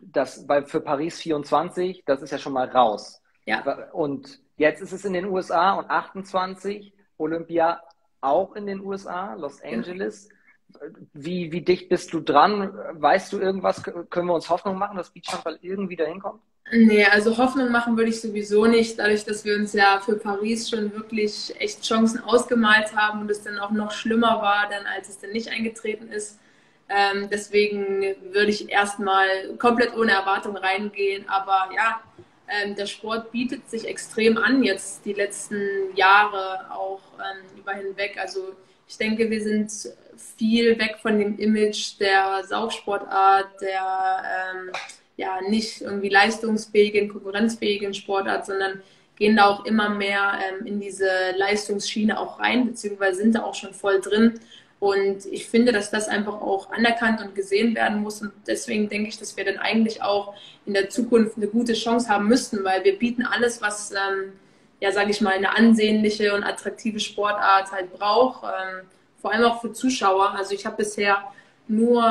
für Paris 24, das ist ja schon mal raus. Ja. Und jetzt ist es in den USA und 28, Olympia auch in den USA, Los Angeles. Wie dicht bist du dran? Weißt du irgendwas? Können wir uns Hoffnung machen, dass Beachhandball irgendwie dahin kommt? Nee, also Hoffnung machen würde ich sowieso nicht, dadurch, dass wir uns ja für Paris schon wirklich echt Chancen ausgemalt haben und es dann auch noch schlimmer war, dann als es dann nicht eingetreten ist. Deswegen würde ich erstmal komplett ohne Erwartung reingehen. Aber ja, der Sport bietet sich extrem an jetzt die letzten Jahre auch über hinweg. Also ich denke, wir sind viel weg von dem Image der Saufsportart, der nicht irgendwie leistungsfähigen, konkurrenzfähigen Sportart, sondern gehen da auch immer mehr in diese Leistungsschiene auch rein, beziehungsweise sind da auch schon voll drin. Und ich finde, dass das einfach auch anerkannt und gesehen werden muss. Und deswegen denke ich, dass wir dann eigentlich auch in der Zukunft eine gute Chance haben müssten, weil wir bieten alles, was, sage ich mal, eine ansehnliche und attraktive Sportart halt braucht. Vor allem auch für Zuschauer. Also ich habe bisher nur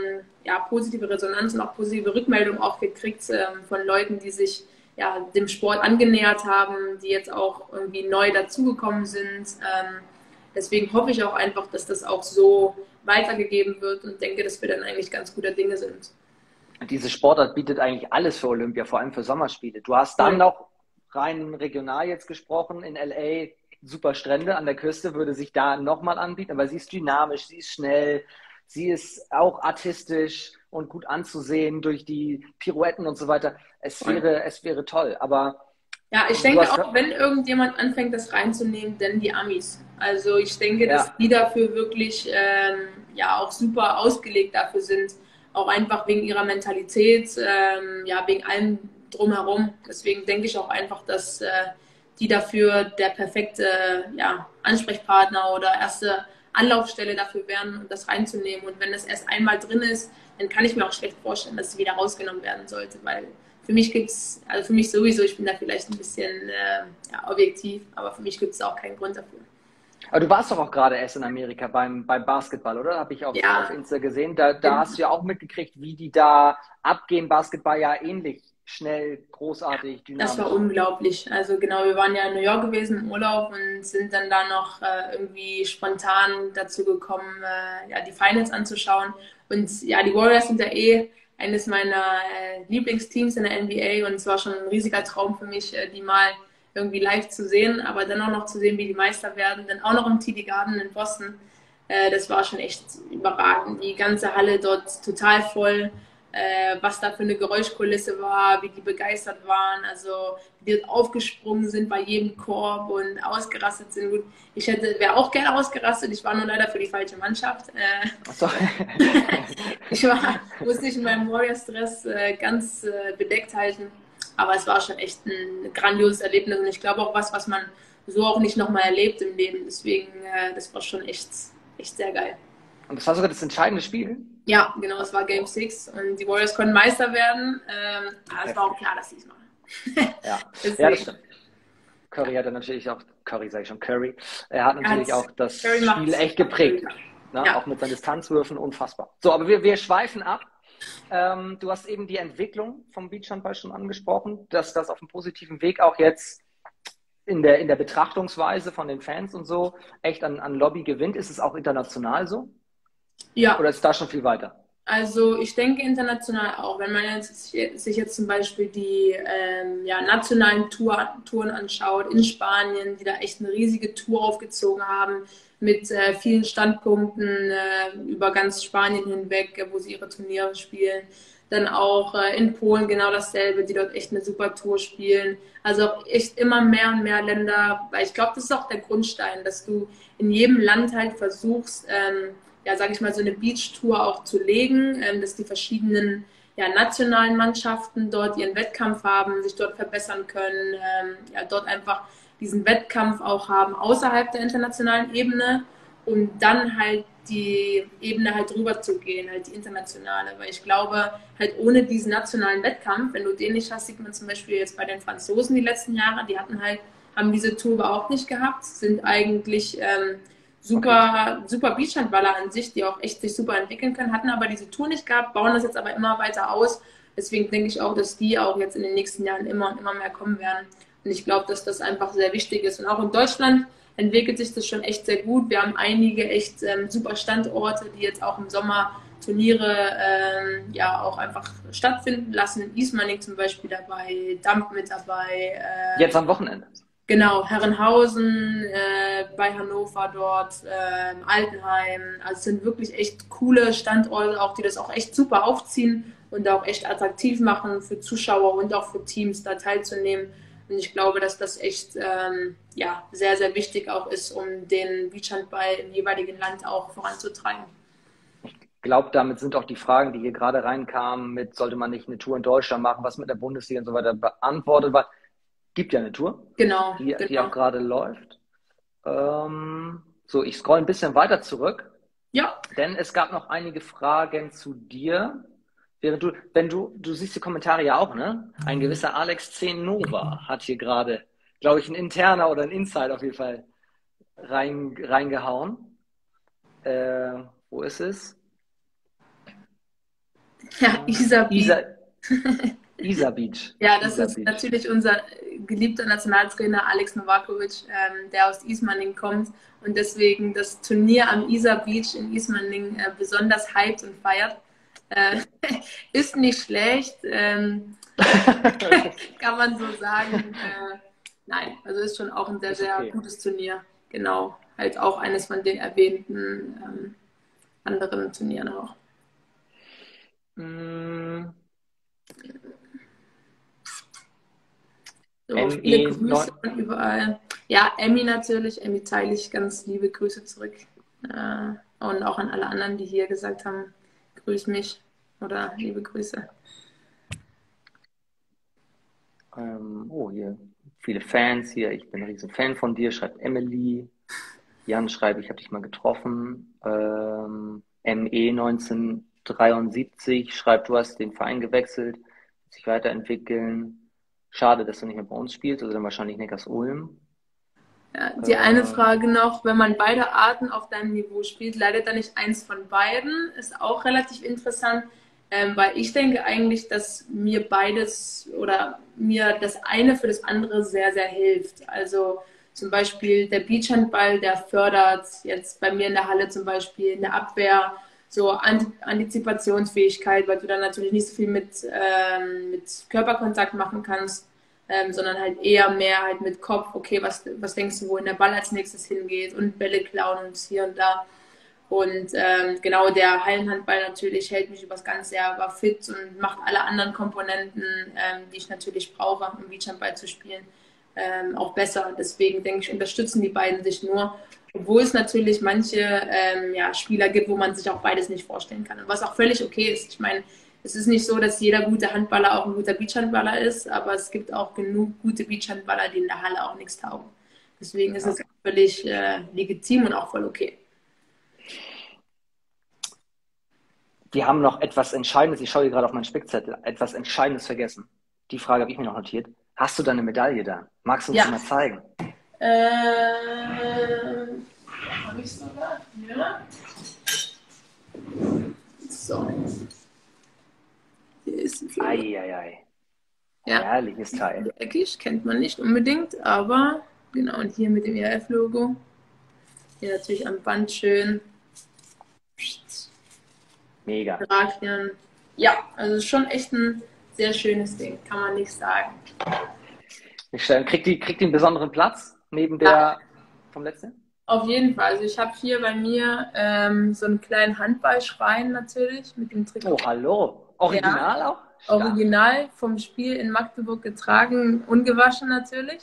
positive Resonanz und auch positive Rückmeldungen auch gekriegt von Leuten, die sich dem Sport angenähert haben, die jetzt auch irgendwie neu dazugekommen sind. Deswegen hoffe ich auch einfach, dass das auch so weitergegeben wird und denke, dass wir dann eigentlich ganz guter Dinge sind. Diese Sportart bietet eigentlich alles für Olympia, vor allem für Sommerspiele. Du hast dann noch rein regional jetzt gesprochen, in LA super Strände an der Küste, würde sich da nochmal anbieten, aber sie ist dynamisch, sie ist schnell, sie ist auch artistisch und gut anzusehen durch die Pirouetten und so weiter. Es wäre toll, aber ja, ich denke auch, wenn irgendjemand anfängt, das reinzunehmen, dann die Amis. Also ich denke, dass die dafür wirklich auch super ausgelegt dafür sind. Auch einfach wegen ihrer Mentalität, wegen allem drumherum. Deswegen denke ich auch einfach, dass die dafür der perfekte Ansprechpartner oder erste Anlaufstelle dafür wären, um das reinzunehmen. Und wenn das erst einmal drin ist, dann kann ich mir auch schlecht vorstellen, dass es wieder rausgenommen werden sollte, weil für mich für mich sowieso, ich bin da vielleicht ein bisschen objektiv, aber für mich gibt es auch keinen Grund dafür. Aber du warst doch auch gerade erst in Amerika beim Basketball, oder? Habe ich auf Ja, Insta gesehen. Da hast du ja auch mitgekriegt, wie die da abgehen. Basketball ja ähnlich schnell, großartig, das war dynamisch. unglaublich. Also genau, wir waren ja in New York gewesen im Urlaub und sind dann da noch irgendwie spontan dazu gekommen, ja, die Finals anzuschauen. Und ja, die Warriors sind ja eh eines meiner Lieblingsteams in der NBA und es war schon ein riesiger Traum für mich, die mal irgendwie live zu sehen, aber dann auch noch zu sehen, wie die Meister werden, dann auch noch im TD Garden in Boston. Das war schon echt überragend. Die ganze Halle dort total voll, was da für eine Geräuschkulisse war, wie die begeistert waren, also wie die aufgesprungen sind bei jedem Korb und ausgerastet sind. Gut, wäre auch gerne ausgerastet, ich war nur leider für die falsche Mannschaft. Ach so. Musste ich in meinem Warriors-Dress ganz bedeckt halten, aber es war schon echt ein grandioses Erlebnis und ich glaube auch was man so auch nicht nochmal erlebt im Leben. Deswegen, das war schon echt sehr geil. Und das war sogar das entscheidende Spiel. Ja, genau, es war Game 6 und die Warriors konnten Meister werden. Aber es war auch klar, dass sie es machen. Ja. Ja, das stimmt. Curry hatte natürlich auch, Curry sage ich schon, Curry, er hat natürlich auch das Spiel echt geprägt. Ne? Ja. Auch mit seinen Distanzwürfen, unfassbar. So, aber wir schweifen ab. Du hast eben die Entwicklung vom Beachhandball schon angesprochen, dass das auf einem positiven Weg auch jetzt in der Betrachtungsweise von den Fans und so echt an Lobby gewinnt. Ist es auch international so? Ja. Oder ist da schon viel weiter? Also ich denke international auch. Wenn man sich jetzt zum Beispiel die nationalen Touren anschaut in Spanien, die da echt eine riesige Tour aufgezogen haben mit vielen Standpunkten über ganz Spanien hinweg, wo sie ihre Turniere spielen. Dann auch in Polen genau dasselbe, die dort echt eine super Tour spielen. Also auch echt immer mehr und mehr Länder, weil ich glaube, das ist auch der Grundstein, dass du in jedem Land halt versuchst, sage ich mal, so eine Beach-Tour auch zu legen, dass die verschiedenen nationalen Mannschaften dort ihren Wettkampf haben, sich dort verbessern können, dort einfach diesen Wettkampf auch haben außerhalb der internationalen Ebene und dann halt die Ebene halt drüber zu gehen, halt die internationale, weil ich glaube, halt ohne diesen nationalen Wettkampf, wenn du den nicht hast, sieht man zum Beispiel jetzt bei den Franzosen die letzten Jahre, die haben diese Tour überhaupt nicht gehabt, sind eigentlich super Beachhandballer an sich, die auch echt sich super entwickeln können, hatten aber diese Tour nicht gehabt, bauen das jetzt aber immer weiter aus. Deswegen denke ich auch, dass die auch jetzt in den nächsten Jahren immer und immer mehr kommen werden. Und ich glaube, dass das einfach sehr wichtig ist. Und auch in Deutschland entwickelt sich das schon echt sehr gut. Wir haben einige echt super Standorte, die jetzt auch im Sommer Turniere auch einfach stattfinden lassen. In Ismaning zum Beispiel dabei, Damp mit dabei. Jetzt am Wochenende. Genau, Herrenhausen, bei Hannover dort, Altenheim. Also es sind wirklich echt coole Standorte, auch die das auch echt super aufziehen und auch echt attraktiv machen für Zuschauer und auch für Teams da teilzunehmen. Und ich glaube, dass das echt sehr, sehr wichtig auch ist, um den Beachhandball im jeweiligen Land auch voranzutreiben. Ich glaube, damit sind auch die Fragen, die hier gerade reinkamen, mit sollte man nicht eine Tour in Deutschland machen, was mit der Bundesliga und so weiter beantwortet war. Gibt ja eine Tour, Genau. Die auch gerade läuft. So, ich scroll ein bisschen weiter zurück. Ja. Denn es gab noch einige Fragen zu dir. Wenn du siehst die Kommentare ja auch, ne? Ein gewisser Alex 10 Nova hat hier gerade, glaube ich, ein interner oder ein Insider auf jeden Fall reingehauen. Wo ist es? Ja, Isar Beach. Ja, das ist natürlich unser geliebter Nationaltrainer Alex Novakovic, der aus Ismaning kommt und deswegen das Turnier am Isar Beach in Ismaning besonders hypt und feiert. Ist nicht schlecht, kann man so sagen. Nein, also ist schon auch ein sehr, sehr gutes Turnier. Genau, halt auch eines von den erwähnten anderen Turnieren auch. So, viele Grüße von überall. Ja, Emmy natürlich. Emmy teile ich ganz liebe Grüße zurück. Und auch an alle anderen, die hier gesagt haben, grüß mich oder liebe Grüße. Hier viele Fans hier. Ich bin ein riesen Fan von dir, schreibt Emily. Jan schreibt, ich habe dich mal getroffen. ME 1973 schreibt, du hast den Verein gewechselt, sich weiterentwickeln. Schade, dass du nicht mehr bei uns spielst, also dann wahrscheinlich Neckars-Ulm. Ja, die eine Frage noch, wenn man beide Arten auf deinem Niveau spielt, leidet dann nicht eins von beiden? Ist auch relativ interessant, weil ich denke eigentlich, dass mir beides oder mir das eine für das andere sehr, sehr hilft. Also zum Beispiel der Beachhandball, der fördert jetzt bei mir in der Halle zum Beispiel in der Abwehr so Antizipationsfähigkeit, weil du dann natürlich nicht so viel mit Körperkontakt machen kannst, sondern halt eher mehr halt mit Kopf, okay, was denkst du, wohin der Ball als nächstes hingeht und Bälle klauen und hier und da. Und genau, der Hallenhandball natürlich hält mich übers ganze Jahr aber fit und macht alle anderen Komponenten, die ich natürlich brauche, um Beachhandball zu spielen, auch besser. Deswegen denke ich, unterstützen die beiden sich nur. Obwohl es natürlich manche Spieler gibt, wo man sich auch beides nicht vorstellen kann. Und was auch völlig okay ist. Ich meine, es ist nicht so, dass jeder gute Handballer auch ein guter Beachhandballer ist, aber es gibt auch genug gute Beachhandballer, die in der Halle auch nichts taugen. Deswegen ist es völlig legitim und auch voll okay. Wir haben noch etwas Entscheidendes, ich schaue hier gerade auf meinen Spickzettel, etwas Entscheidendes vergessen. Die Frage habe ich mir noch notiert. Hast du deine Medaille da? Magst du uns die mal zeigen? Habe ich sogar? Ja. So. Hier ist sie. Eieiei. Ja. Herrliches Teil. Eckig, kennt man nicht unbedingt, aber genau, und hier mit dem ERF-Logo. Hier natürlich am Band schön. Mega. Drachen. Ja, also schon echt ein sehr schönes Ding, kann man nicht sagen. Kriegt die einen besonderen Platz neben der vom letzten? Auf jeden Fall. Also ich habe hier bei mir so einen kleinen Handballschrein natürlich mit dem Trikot. Oh, hallo. Original auch? Stark. Original vom Spiel in Magdeburg getragen, ungewaschen natürlich.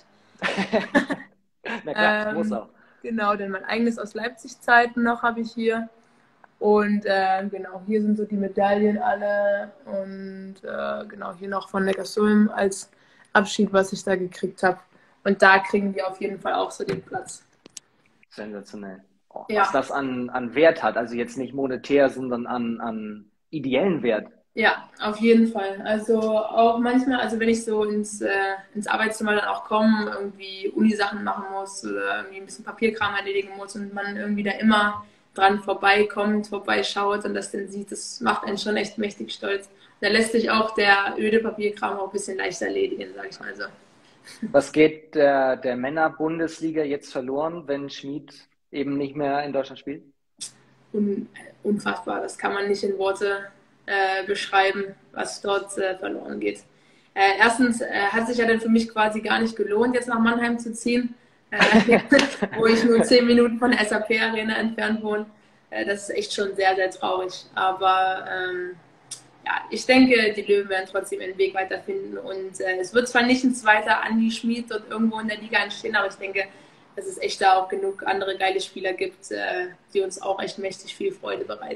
Na klar, muss auch. Genau, denn mein eigenes aus Leipzig-Zeiten noch habe ich hier. Und genau, hier sind so die Medaillen alle und genau, hier noch von Neckarsulm als Abschied, was ich da gekriegt habe. Und da kriegen die auf jeden Fall auch so den Platz. Sensationell. Oh, Ja. was das an Wert hat, also jetzt nicht monetär, sondern an ideellen Wert. Ja, auf jeden Fall. Also auch manchmal, also wenn ich so ins Arbeitszimmer dann auch komme, irgendwie Unisachen machen muss oder irgendwie ein bisschen Papierkram erledigen muss und man irgendwie da immer dran vorbeikommt, vorbeischaut und das dann sieht, das macht einen schon echt mächtig stolz. Da lässt sich auch der öde Papierkram auch ein bisschen leichter erledigen, sage ich mal so. Was geht der Männer-Bundesliga jetzt verloren, wenn Schmid eben nicht mehr in Deutschland spielt? Unfassbar, das kann man nicht in Worte beschreiben, was dort verloren geht. Erstens hat sich ja dann für mich quasi gar nicht gelohnt, jetzt nach Mannheim zu ziehen, wo ich nur 10 Minuten von der SAP-Arena entfernt wohne. Das ist echt schon sehr, sehr traurig. Aber ja, ich denke, die Löwen werden trotzdem ihren Weg weiterfinden. Und es wird zwar nicht ein zweiter Andi Schmid dort irgendwo in der Liga entstehen, aber ich denke, dass es echt da auch genug andere geile Spieler gibt, die uns auch echt mächtig viel Freude bereiten.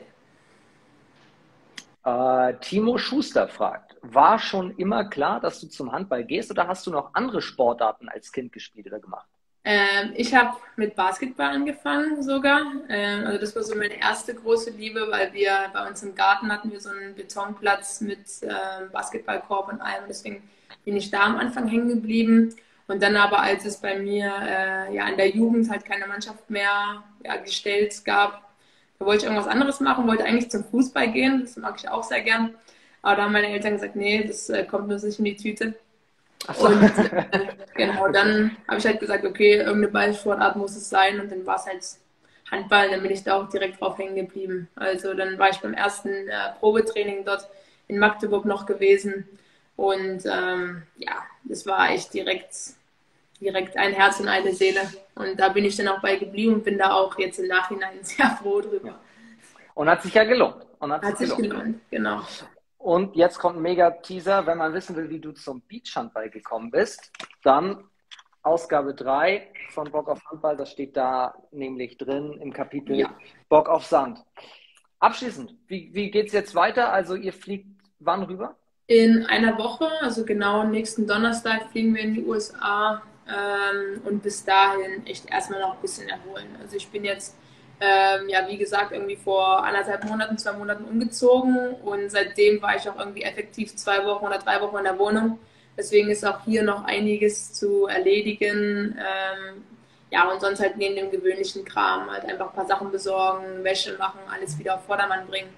Timo Schuster fragt, war schon immer klar, dass du zum Handball gehst oder hast du noch andere Sportarten als Kind gespielt oder gemacht? Ich habe mit Basketball angefangen sogar. Also das war so meine erste große Liebe, weil wir bei uns im Garten hatten wir so einen Betonplatz mit Basketballkorb und allem. Deswegen bin ich da am Anfang hängen geblieben. Und dann aber, als es bei mir in der Jugend halt keine Mannschaft mehr gestellt gab, da wollte ich irgendwas anderes machen, wollte eigentlich zum Fußball gehen. Das mag ich auch sehr gern. Aber da haben meine Eltern gesagt, nee, das kommt nur nicht in die Tüte. So. Und genau, dann habe ich halt gesagt, okay, irgendeine Ballsportart muss es sein und dann war es halt Handball, dann bin ich da auch direkt drauf hängen geblieben. Also dann war ich beim ersten Probetraining dort in Magdeburg noch gewesen und das war echt direkt ein Herz und eine Seele und da bin ich dann auch bei geblieben und bin da auch jetzt im Nachhinein sehr froh drüber. Und hat sich ja gelohnt. Hat sich gelohnt, genau. Und jetzt kommt ein Mega-Teaser. Wenn man wissen will, wie du zum Beachhandball gekommen bist, dann Ausgabe 3 von Bock auf Handball. Das steht da nämlich drin im Kapitel Bock auf Sand. Abschließend, wie geht es jetzt weiter? Also ihr fliegt wann rüber? In einer Woche, also genau nächsten Donnerstag fliegen wir in die USA und bis dahin echt erstmal noch ein bisschen erholen. Also ich bin jetzt wie gesagt, irgendwie vor 2 Monaten umgezogen und seitdem war ich auch irgendwie effektiv 2 Wochen oder 3 Wochen in der Wohnung. Deswegen ist auch hier noch einiges zu erledigen. Ja, und sonst halt neben dem gewöhnlichen Kram halt einfach ein paar Sachen besorgen, Wäsche machen, alles wieder auf Vordermann bringen.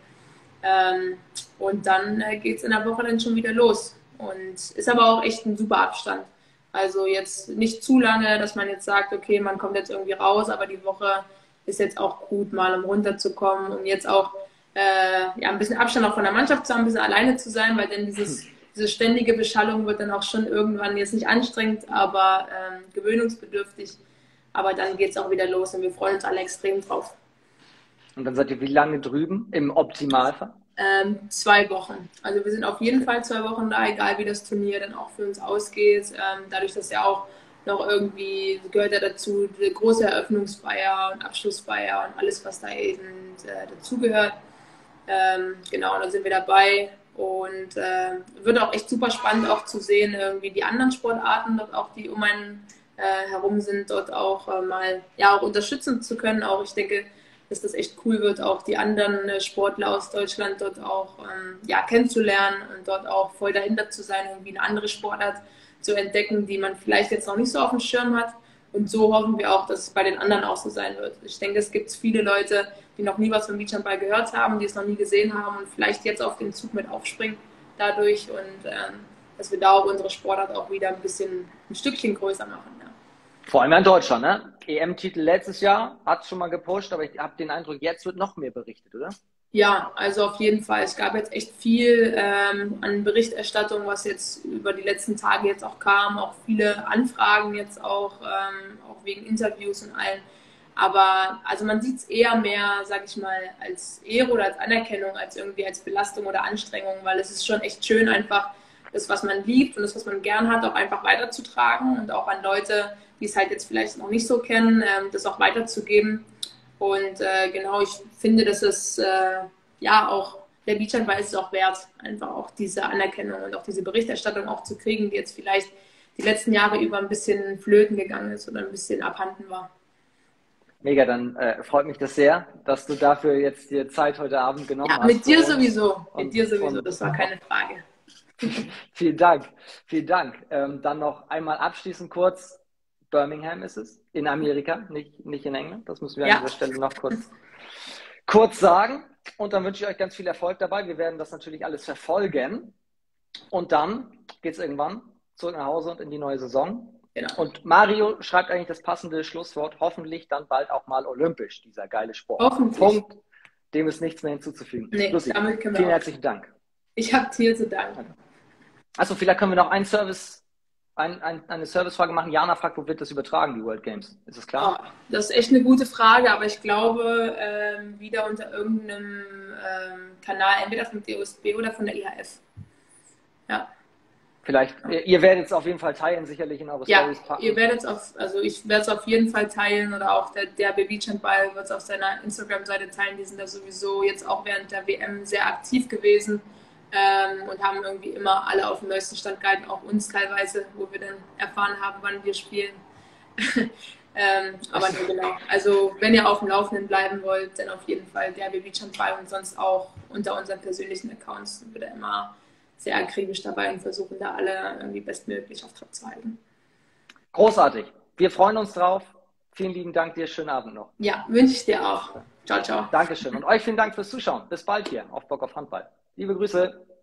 Und dann geht es in der Woche dann schon wieder los. Und ist aber auch echt ein super Abstand. Also jetzt nicht zu lange, dass man jetzt sagt, okay, man kommt jetzt irgendwie raus, aber die Woche ist jetzt auch gut, mal um runterzukommen, um jetzt auch ja, ein bisschen Abstand auch von der Mannschaft zu haben, ein bisschen alleine zu sein, weil dann diese ständige Beschallung wird dann auch schon irgendwann jetzt nicht anstrengend, aber gewöhnungsbedürftig. Aber dann geht es auch wieder los und wir freuen uns alle extrem drauf. Und dann seid ihr wie lange drüben im Optimalfall? 2 Wochen. Also wir sind auf jeden Fall 2 Wochen da, egal wie das Turnier dann auch für uns ausgeht. Dadurch, dass ja auch noch irgendwie, gehört ja dazu, eine große Eröffnungsfeier und Abschlussfeier und alles, was da eben dazugehört. Genau, und dann sind wir dabei und wird auch echt super spannend auch zu sehen, irgendwie die anderen Sportarten, dort auch die um einen herum sind, dort auch mal ja auch unterstützen zu können. Auch ich denke, dass das echt cool wird, auch die anderen Sportler aus Deutschland dort auch ja, kennenzulernen und dort auch voll dahinter zu sein, irgendwie eine andere Sportart zu entdecken, die man vielleicht jetzt noch nicht so auf dem Schirm hat. Und so hoffen wir auch, dass es bei den anderen auch so sein wird. Ich denke, es gibt viele Leute, die noch nie was vom Beachhandball gehört haben, die es noch nie gesehen haben und vielleicht jetzt auf den Zug mit aufspringen dadurch und dass wir da auch unsere Sportart auch wieder ein Stückchen größer machen. Ja. Vor allem in Deutschland, ne? EM-Titel letztes Jahr hat schon mal gepusht, aber ich habe den Eindruck, jetzt wird noch mehr berichtet, oder? Ja, also auf jeden Fall. Es gab jetzt echt viel an Berichterstattung, was jetzt über die letzten Tage jetzt auch kam. Auch viele Anfragen jetzt auch wegen Interviews und allem. Aber also man sieht es eher mehr, sag ich mal, als Ehre oder als Anerkennung, als irgendwie als Belastung oder Anstrengung, weil es ist schon echt schön, einfach das, was man liebt und das, was man gern hat, auch einfach weiterzutragen und auch an Leute, die es halt jetzt vielleicht noch nicht so kennen, das auch weiterzugeben. Und genau, ich finde, dass es ja auch, der Beachhandball ist es auch wert, einfach auch diese Anerkennung und auch diese Berichterstattung auch zu kriegen, die jetzt vielleicht die letzten Jahre über ein bisschen flöten gegangen ist oder ein bisschen abhanden war. Mega, dann freut mich das sehr, dass du dafür jetzt dir Zeit heute Abend genommen hast. Ja, mit dir sowieso, das war keine Frage. Vielen Dank, vielen Dank. Dann noch einmal abschließend kurz, Birmingham ist es, in Amerika, nicht in England. Das müssen wir an dieser Stelle noch kurz sagen. Und dann wünsche ich euch ganz viel Erfolg dabei. Wir werden das natürlich alles verfolgen. Und dann geht es irgendwann zurück nach Hause und in die neue Saison. Genau. Und Mario schreibt eigentlich das passende Schlusswort. Hoffentlich dann bald auch mal olympisch, dieser geile Sport. Hoffentlich. Punkt, dem ist nichts mehr hinzuzufügen. Nee, damit können wir vielen herzlichen Dank. Ich habe dir zu danken. Also vielleicht können wir noch eine Servicefrage machen. Jana fragt, wo wird das übertragen, die World Games? Ist das klar? Oh, das ist echt eine gute Frage, aber ich glaube, wieder unter irgendeinem Kanal, entweder vom DOSB oder von der IHF. Ja. Vielleicht, ihr werdet es auf jeden Fall teilen, sicherlich in eure Stories packen. Ihr werdet es ich werde es auf jeden Fall teilen oder auch der Beachhandball wird es auf seiner Instagram-Seite teilen. Die sind da sowieso jetzt auch während der WM sehr aktiv gewesen. Und haben irgendwie immer alle auf dem neuesten Stand gehalten, auch uns teilweise, wo wir dann erfahren haben, wann wir spielen. Aber nur genau. Also wenn ihr auf dem Laufenden bleiben wollt, dann auf jeden Fall der Beachhandball und sonst auch unter unseren persönlichen Accounts sind wir da immer sehr akribisch dabei und versuchen da alle irgendwie bestmöglich auf Trab zu halten. Großartig. Wir freuen uns drauf. Vielen lieben Dank dir. Schönen Abend noch. Ja, wünsche ich dir auch. Ciao, ciao. Dankeschön. Und euch vielen Dank fürs Zuschauen. Bis bald hier auf Bock auf Handball. Liebe Grüße.